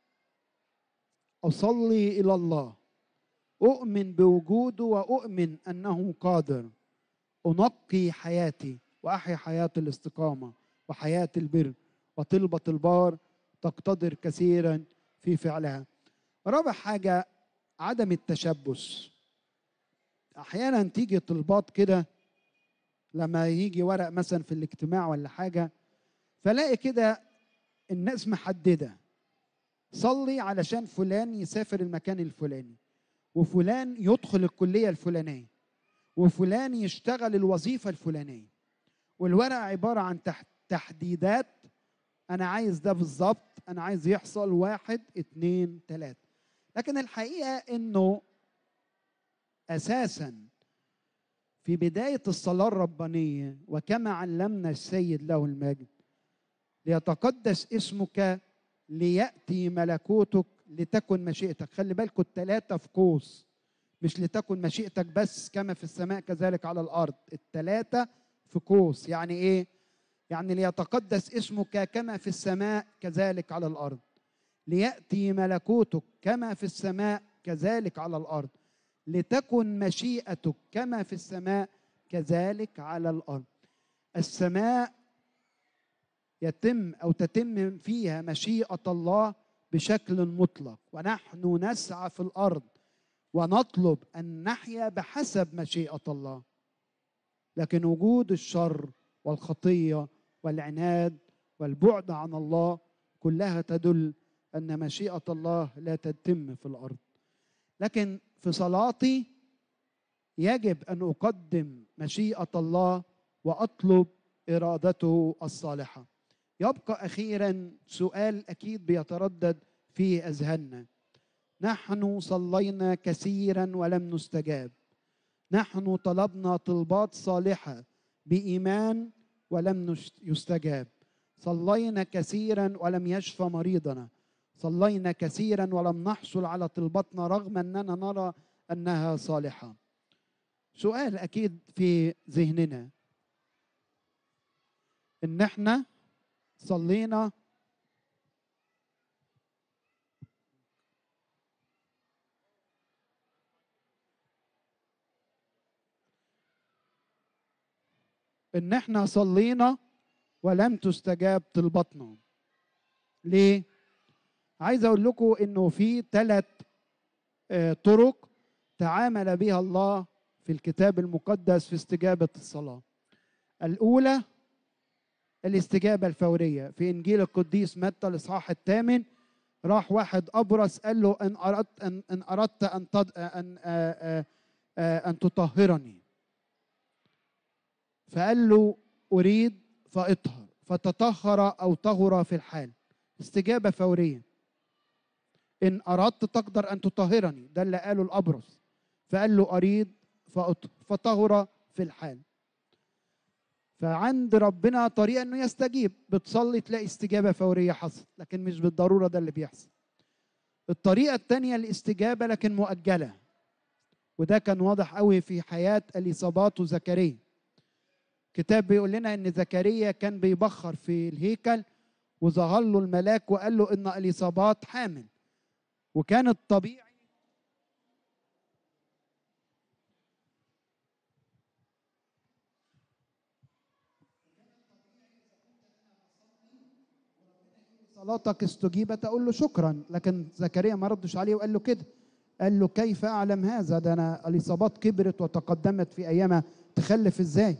أصلي إلى الله، أؤمن بوجوده وأؤمن أنه قادر، أنقي حياتي وأحيا حياة الاستقامة وحياة البر، وطلبة البار تقتدر كثيرا في فعلها. رابع حاجة عدم التشبث. أحيانا تيجي طلبات كده لما يجي ورق مثلا في الاجتماع ولا حاجة، فلاقي كده الناس محددة، صلي علشان فلان يسافر المكان الفلاني، وفلان يدخل الكلية الفلانية، وفلان يشتغل الوظيفة الفلانية، والورقة عبارة عن تحديدات. أنا عايز ده بالظبط، أنا عايز يحصل واحد اتنين تلاتة. لكن الحقيقة إنه أساساً في بداية الصلاة الربانية وكما علمنا السيد له المجد ليتقدس اسمك ليأتي ملكوتك لتكن مشيئتك. خلي بالكم الثلاثة في قوس، مش لتكن مشيئتك بس كما في السماء كذلك على الأرض. الثلاثة في قوس يعني إيه؟ يعني ليتقدس اسمك كما في السماء كذلك على الأرض. ليأتي ملكوتك كما في السماء كذلك على الأرض. لتكن مشيئتك كما في السماء كذلك على الأرض. السماء يتم أو تتم فيها مشيئة الله بشكل مطلق، ونحن نسعى في الأرض ونطلب أن نحيا بحسب مشيئة الله. لكن وجود الشر والخطية والعناد والبعد عن الله كلها تدل أن مشيئة الله لا تتم في الأرض. لكن في صلاتي يجب أن أقدم مشيئة الله وأطلب إرادته الصالحة. يبقى أخيرا سؤال أكيد بيتردد في أذهاننا: نحن صلينا كثيرا ولم نستجاب، نحن طلبنا طلبات صالحة بإيمان ولم يستجاب، صلينا كثيرا ولم يشفى مريضنا، صلينا كثيرا ولم نحصل على طلباتنا رغم أننا نرى أنها صالحة. سؤال أكيد في ذهننا إن احنا صلينا إن احنا صلينا ولم تستجاب طلباتنا. ليه؟ عايز أقول لكم إنه في ثلاث طرق تعامل بها الله في الكتاب المقدس في استجابة الصلاة. الأولى الاستجابة الفورية. في إنجيل القديس متى الإصحاح الثامن راح واحد أبرص قال له: إن أردت أن إن أردت أن تد أن آآ آآ أن تطهرني، فقال له: أريد فأطهر، فتطهر أو طهر في الحال. استجابة فورية. إن أردت تقدر أن تطهرني، ده اللي قاله الأبرص، فقال له: أريد فأطهر، فطهر في الحال. فعند ربنا طريقة انه يستجيب، بتصلي تلاقي استجابة فورية حصلت، لكن مش بالضرورة ده اللي بيحصل. الطريقة الثانية الاستجابة لكن مؤجلة، وده كان واضح قوي في حياة اليصابات وزكريا. كتاب بيقول لنا ان زكريا كان بيبخر في الهيكل وظهر له الملاك وقال له ان اليصابات حامل، وكان الطبيعي صلاتك استجيبت اقول له شكرا. لكن زكريا ما ردش عليه وقال له كده، قال له: كيف اعلم هذا؟ ده انا اليصابات كبرت وتقدمت في ايامها، تخلف ازاي؟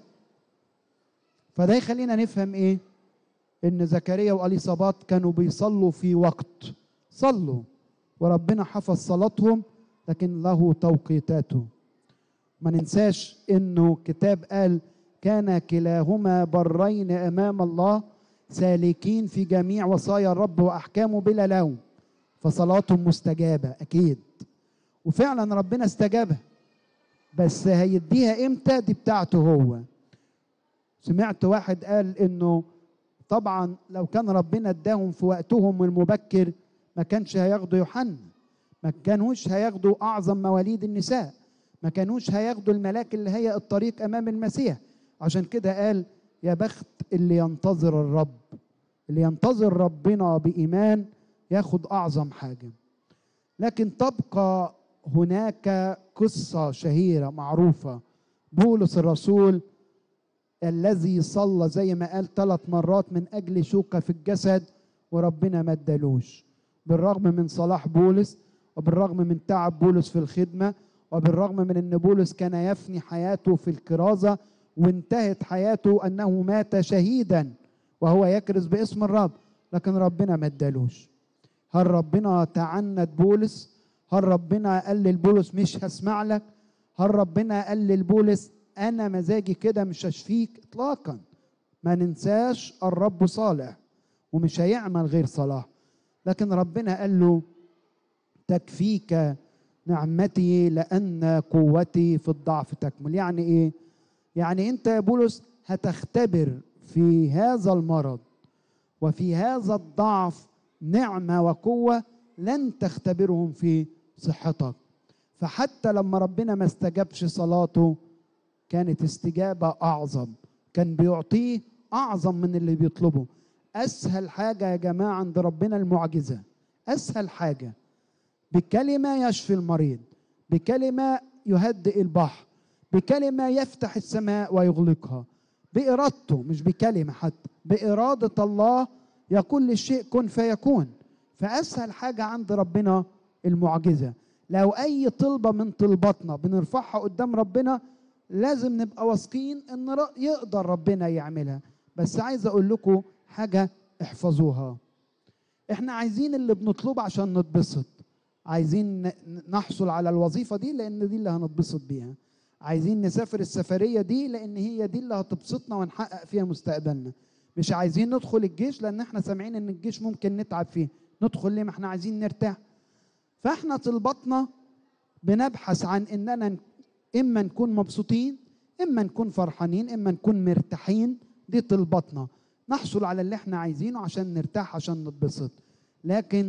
فده يخلينا نفهم ايه؟ ان زكريا واليصابات كانوا بيصلوا في وقت، صلوا وربنا حفظ صلاتهم، لكن له توقيتاته. ما ننساش انه كتاب قال: كان كلاهما برين امام الله سالكين في جميع وصايا الرب واحكامه بلا لوم، فصلاتهم مستجابه اكيد. وفعلا ربنا استجابها، بس هيديها امتى؟ دي بتاعته هو. سمعت واحد قال انه طبعا لو كان ربنا اداهم في وقتهم المبكر ما كانش هياخدوا يوحنا، ما كانوش هياخدوا اعظم مواليد النساء، ما كانوش هياخدوا الملاك اللي هي الطريق امام المسيح. عشان كده قال: يا بخت اللي ينتظر الرب، اللي ينتظر ربنا بإيمان ياخد أعظم حاجة. لكن تبقى هناك قصة شهيرة معروفة، بولس الرسول الذي صلى زي ما قال ثلاث مرات من أجل شوكة في الجسد وربنا ما ادالوش، بالرغم من صلاح بولس وبالرغم من تعب بولس في الخدمة وبالرغم من أن بولس كان يفني حياته في الكرازة وانتهت حياته أنه مات شهيدا وهو يكرز باسم الرب، لكن ربنا ما ادالوش. هل ربنا تعنت بولس؟ هل ربنا قال لبولس مش هسمع لك؟ هل ربنا قال لبولس أنا مزاجي كده مش هشفيك؟ إطلاقا. ما ننساش الرب صالح ومش هيعمل غير صلاح. لكن ربنا قال له: تكفيك نعمتي لأن قوتي في الضعف تكمل. يعني إيه؟ يعني أنت يا بولس هتختبر في هذا المرض وفي هذا الضعف نعمة وقوة لن تختبرهم في صحتك. فحتى لما ربنا ما استجابش صلاته كانت استجابة أعظم، كان بيعطيه أعظم من اللي بيطلبه. أسهل حاجة يا جماعة عند ربنا المعجزة، أسهل حاجة. بكلمة يشفي المريض، بكلمة يهدئ البحر، بكلمة يفتح السماء ويغلقها، بإرادته، مش بكلمة حتى، بإرادة الله يقول للشيء كن فيكون. فأسهل حاجة عند ربنا المعجزة. لو أي طلبة من طلباتنا بنرفعها قدام ربنا لازم نبقى واثقين إن يقدر ربنا يعملها. بس عايز أقول لكم حاجة احفظوها. إحنا عايزين اللي بنطلبه عشان نتبسط، عايزين نحصل على الوظيفة دي لأن دي اللي هنتبسط بيها، عايزين نسافر السفرية دي لأن هي دي اللي هتبسطنا ونحقق فيها مستقبلنا. مش عايزين ندخل الجيش لأن احنا سامعين إن الجيش ممكن نتعب فيه. ندخل ليه؟ ما احنا عايزين نرتاح. فاحنا طلباتنا بنبحث عن إننا إما نكون مبسوطين، إما نكون فرحانين، إما نكون مرتاحين. دي طلباتنا، نحصل على اللي احنا عايزينه عشان نرتاح، عشان نتبسط. لكن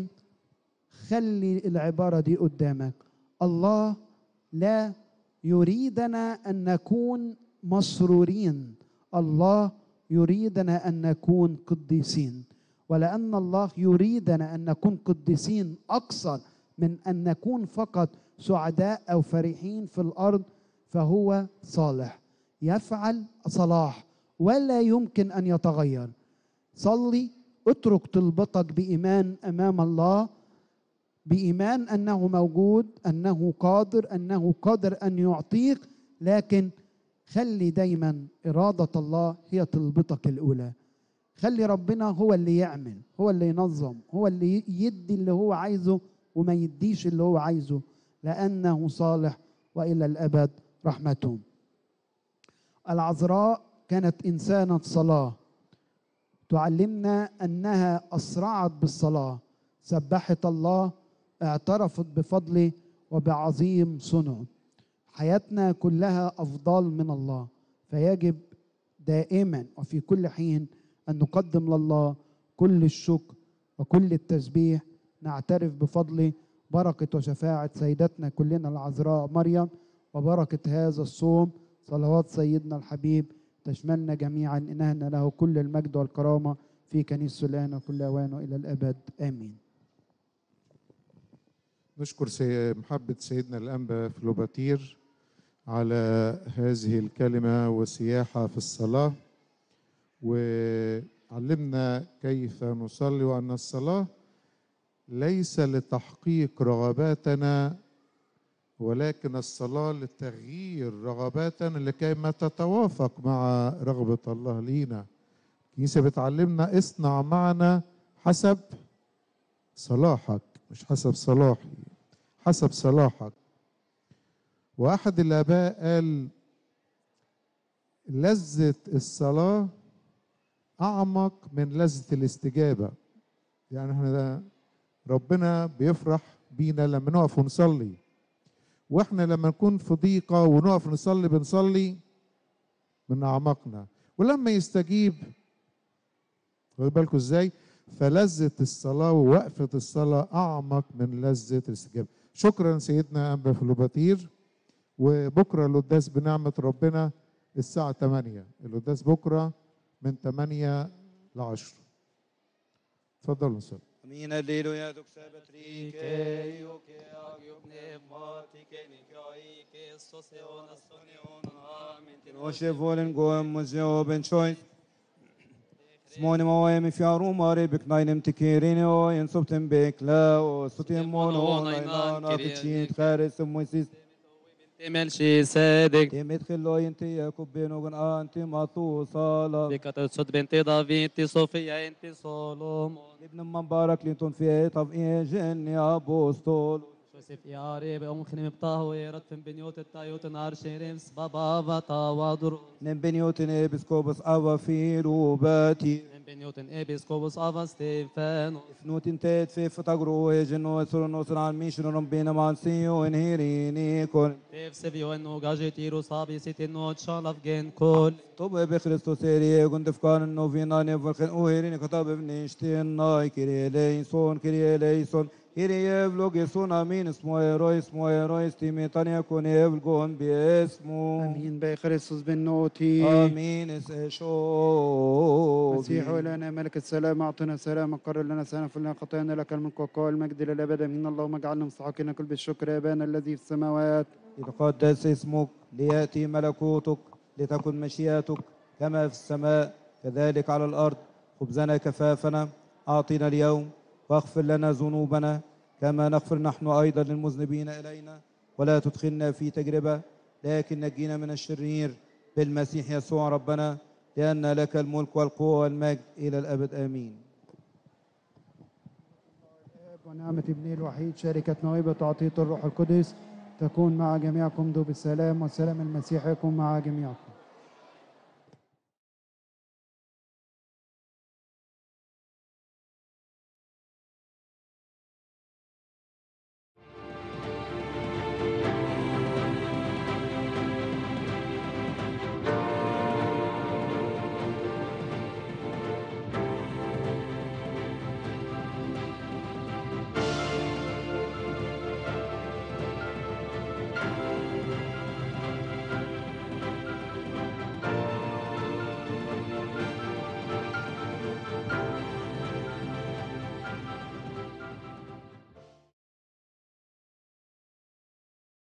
خلي العبارة دي قدامك، الله لا يريدنا أن نكون مسرورين، الله يريدنا أن نكون قديسين. ولأن الله يريدنا أن نكون قديسين أكثر من أن نكون فقط سعداء أو فرحين في الأرض، فهو صالح يفعل صلاح ولا يمكن أن يتغير. صلي، اترك طلبتك بإيمان أمام الله، بإيمان أنه موجود، أنه قادر، أنه قادر أن يعطيك. لكن خلي دايما إرادة الله هي طلبتك الأولى. خلي ربنا هو اللي يعمل، هو اللي ينظم، هو اللي يدي اللي هو عايزه وما يديش اللي هو عايزه، لأنه صالح وإلى الأبد رحمته. العذراء كانت إنسانة صلاة، تعلمنا أنها أسرعت بالصلاة، سبحت الله، اعترفت بفضله وبعظيم صنعه. حياتنا كلها أفضال من الله، فيجب دائما وفي كل حين أن نقدم لله كل الشكر وكل التسبيح، نعترف بفضله. بركة وشفاعة سيدتنا كلنا العذراء مريم، وبركة هذا الصوم، صلوات سيدنا الحبيب تشملنا جميعا، إنهنا له كل المجد والكرامة في كنيسة الآن وكل أوان وإلى الأبد آمين. نشكر سي محبة سيدنا الأنبا فلوباتير على هذه الكلمة وسياحة في الصلاة، وعلمنا كيف نصلي، وأن الصلاة ليس لتحقيق رغباتنا ولكن الصلاة لتغيير رغباتنا لكي ما تتوافق مع رغبة الله لينا. الكنيسة بتعلمنا اصنع معنا حسب صلاحك، مش حسب صلاحي، حسب صلاحك. وأحد الآباء قال لذة الصلاة أعمق من لذة الاستجابة. يعني احنا ربنا بيفرح بينا لما نقف ونصلي، واحنا لما نكون في ضيقة ونقف نصلي بنصلي من أعماقنا، ولما يستجيب خدوا بالكم ازاي، فلذة الصلاة ووقفة الصلاة أعمق من لذة الاستجابة. شكرا سيدنا أنبا فلوباتير. وبكرة القداس بنعمة ربنا الساعة ثمانية، القداس بكرة من ثمانية ل عشرة. اتفضلوا نصلي. Min alleluia dux sabatrike, ioke agio pneumatike, nikaike, soseon astonion, amen. Roche volen goem museo ben choice. Smone moem fiaru mare beknainem tikerino, en subtem bekla, sotem mono, nainan, akchit, khares moisis. تمل شي صادق تمت خلو انت ياكوب بينوغن انت ماتو صالة بك تصد بنت دافيد انت صوفيا انت سولومون ابن مبارك لنتون في طب جن يا ابوستول شوسف يا ريب ام خنم بطاهو يرد فين بنيوت التايوت نار شيريمس بابا فتا وادر نم بنيوت نبسكوبس افا في روباتي من بنيوت Newton Episcopus Ava Stephanos. Fnutin tet fi fatagru ejeno esuronos al mishnum bina mansiyo enhirini kon. Tef Sevio enno gajetiru sabi sitinno tşalaf gen kol. طب بخريستوس إيريه كنت فكان إنه فينا نفرخن أوهرين كتاب بنشتين ناي كريه ليسون كريه ليسون كريه بلوغيسون آمين اسمه إيرو اسمه إيرو استيمي تانيا كوني بلغون باسمه امين بخريستوس بالنوتي آمين اسشو مسيح ولنا ملك السلام اعطنا سلام قرر لنا سلام فلنا خطايانا لك الملك والقوة والمجد للابد امين اللهم اجعلنا مستحقين كل بالشكر يا ابانا الذي في السماوات يتقدس اسمك ليأتي ملكوتك لتكن مشيئتك كما في السماء كذلك على الأرض خبزنا كفافنا أعطنا اليوم واغفر لنا ذنوبنا كما نغفر نحن أيضا للمذنبين إلينا ولا تدخلنا في تجربة لكن نجينا من الشرير بالمسيح يسوع ربنا لأن لك الملك والقوة والمجد إلى الأبد آمين. ونعمة ابنه الوحيد شركة نويبة تعطية الروح القدس تكون مع جميعكم دوب السلام وسلام المسيح يكون مع جميعكم.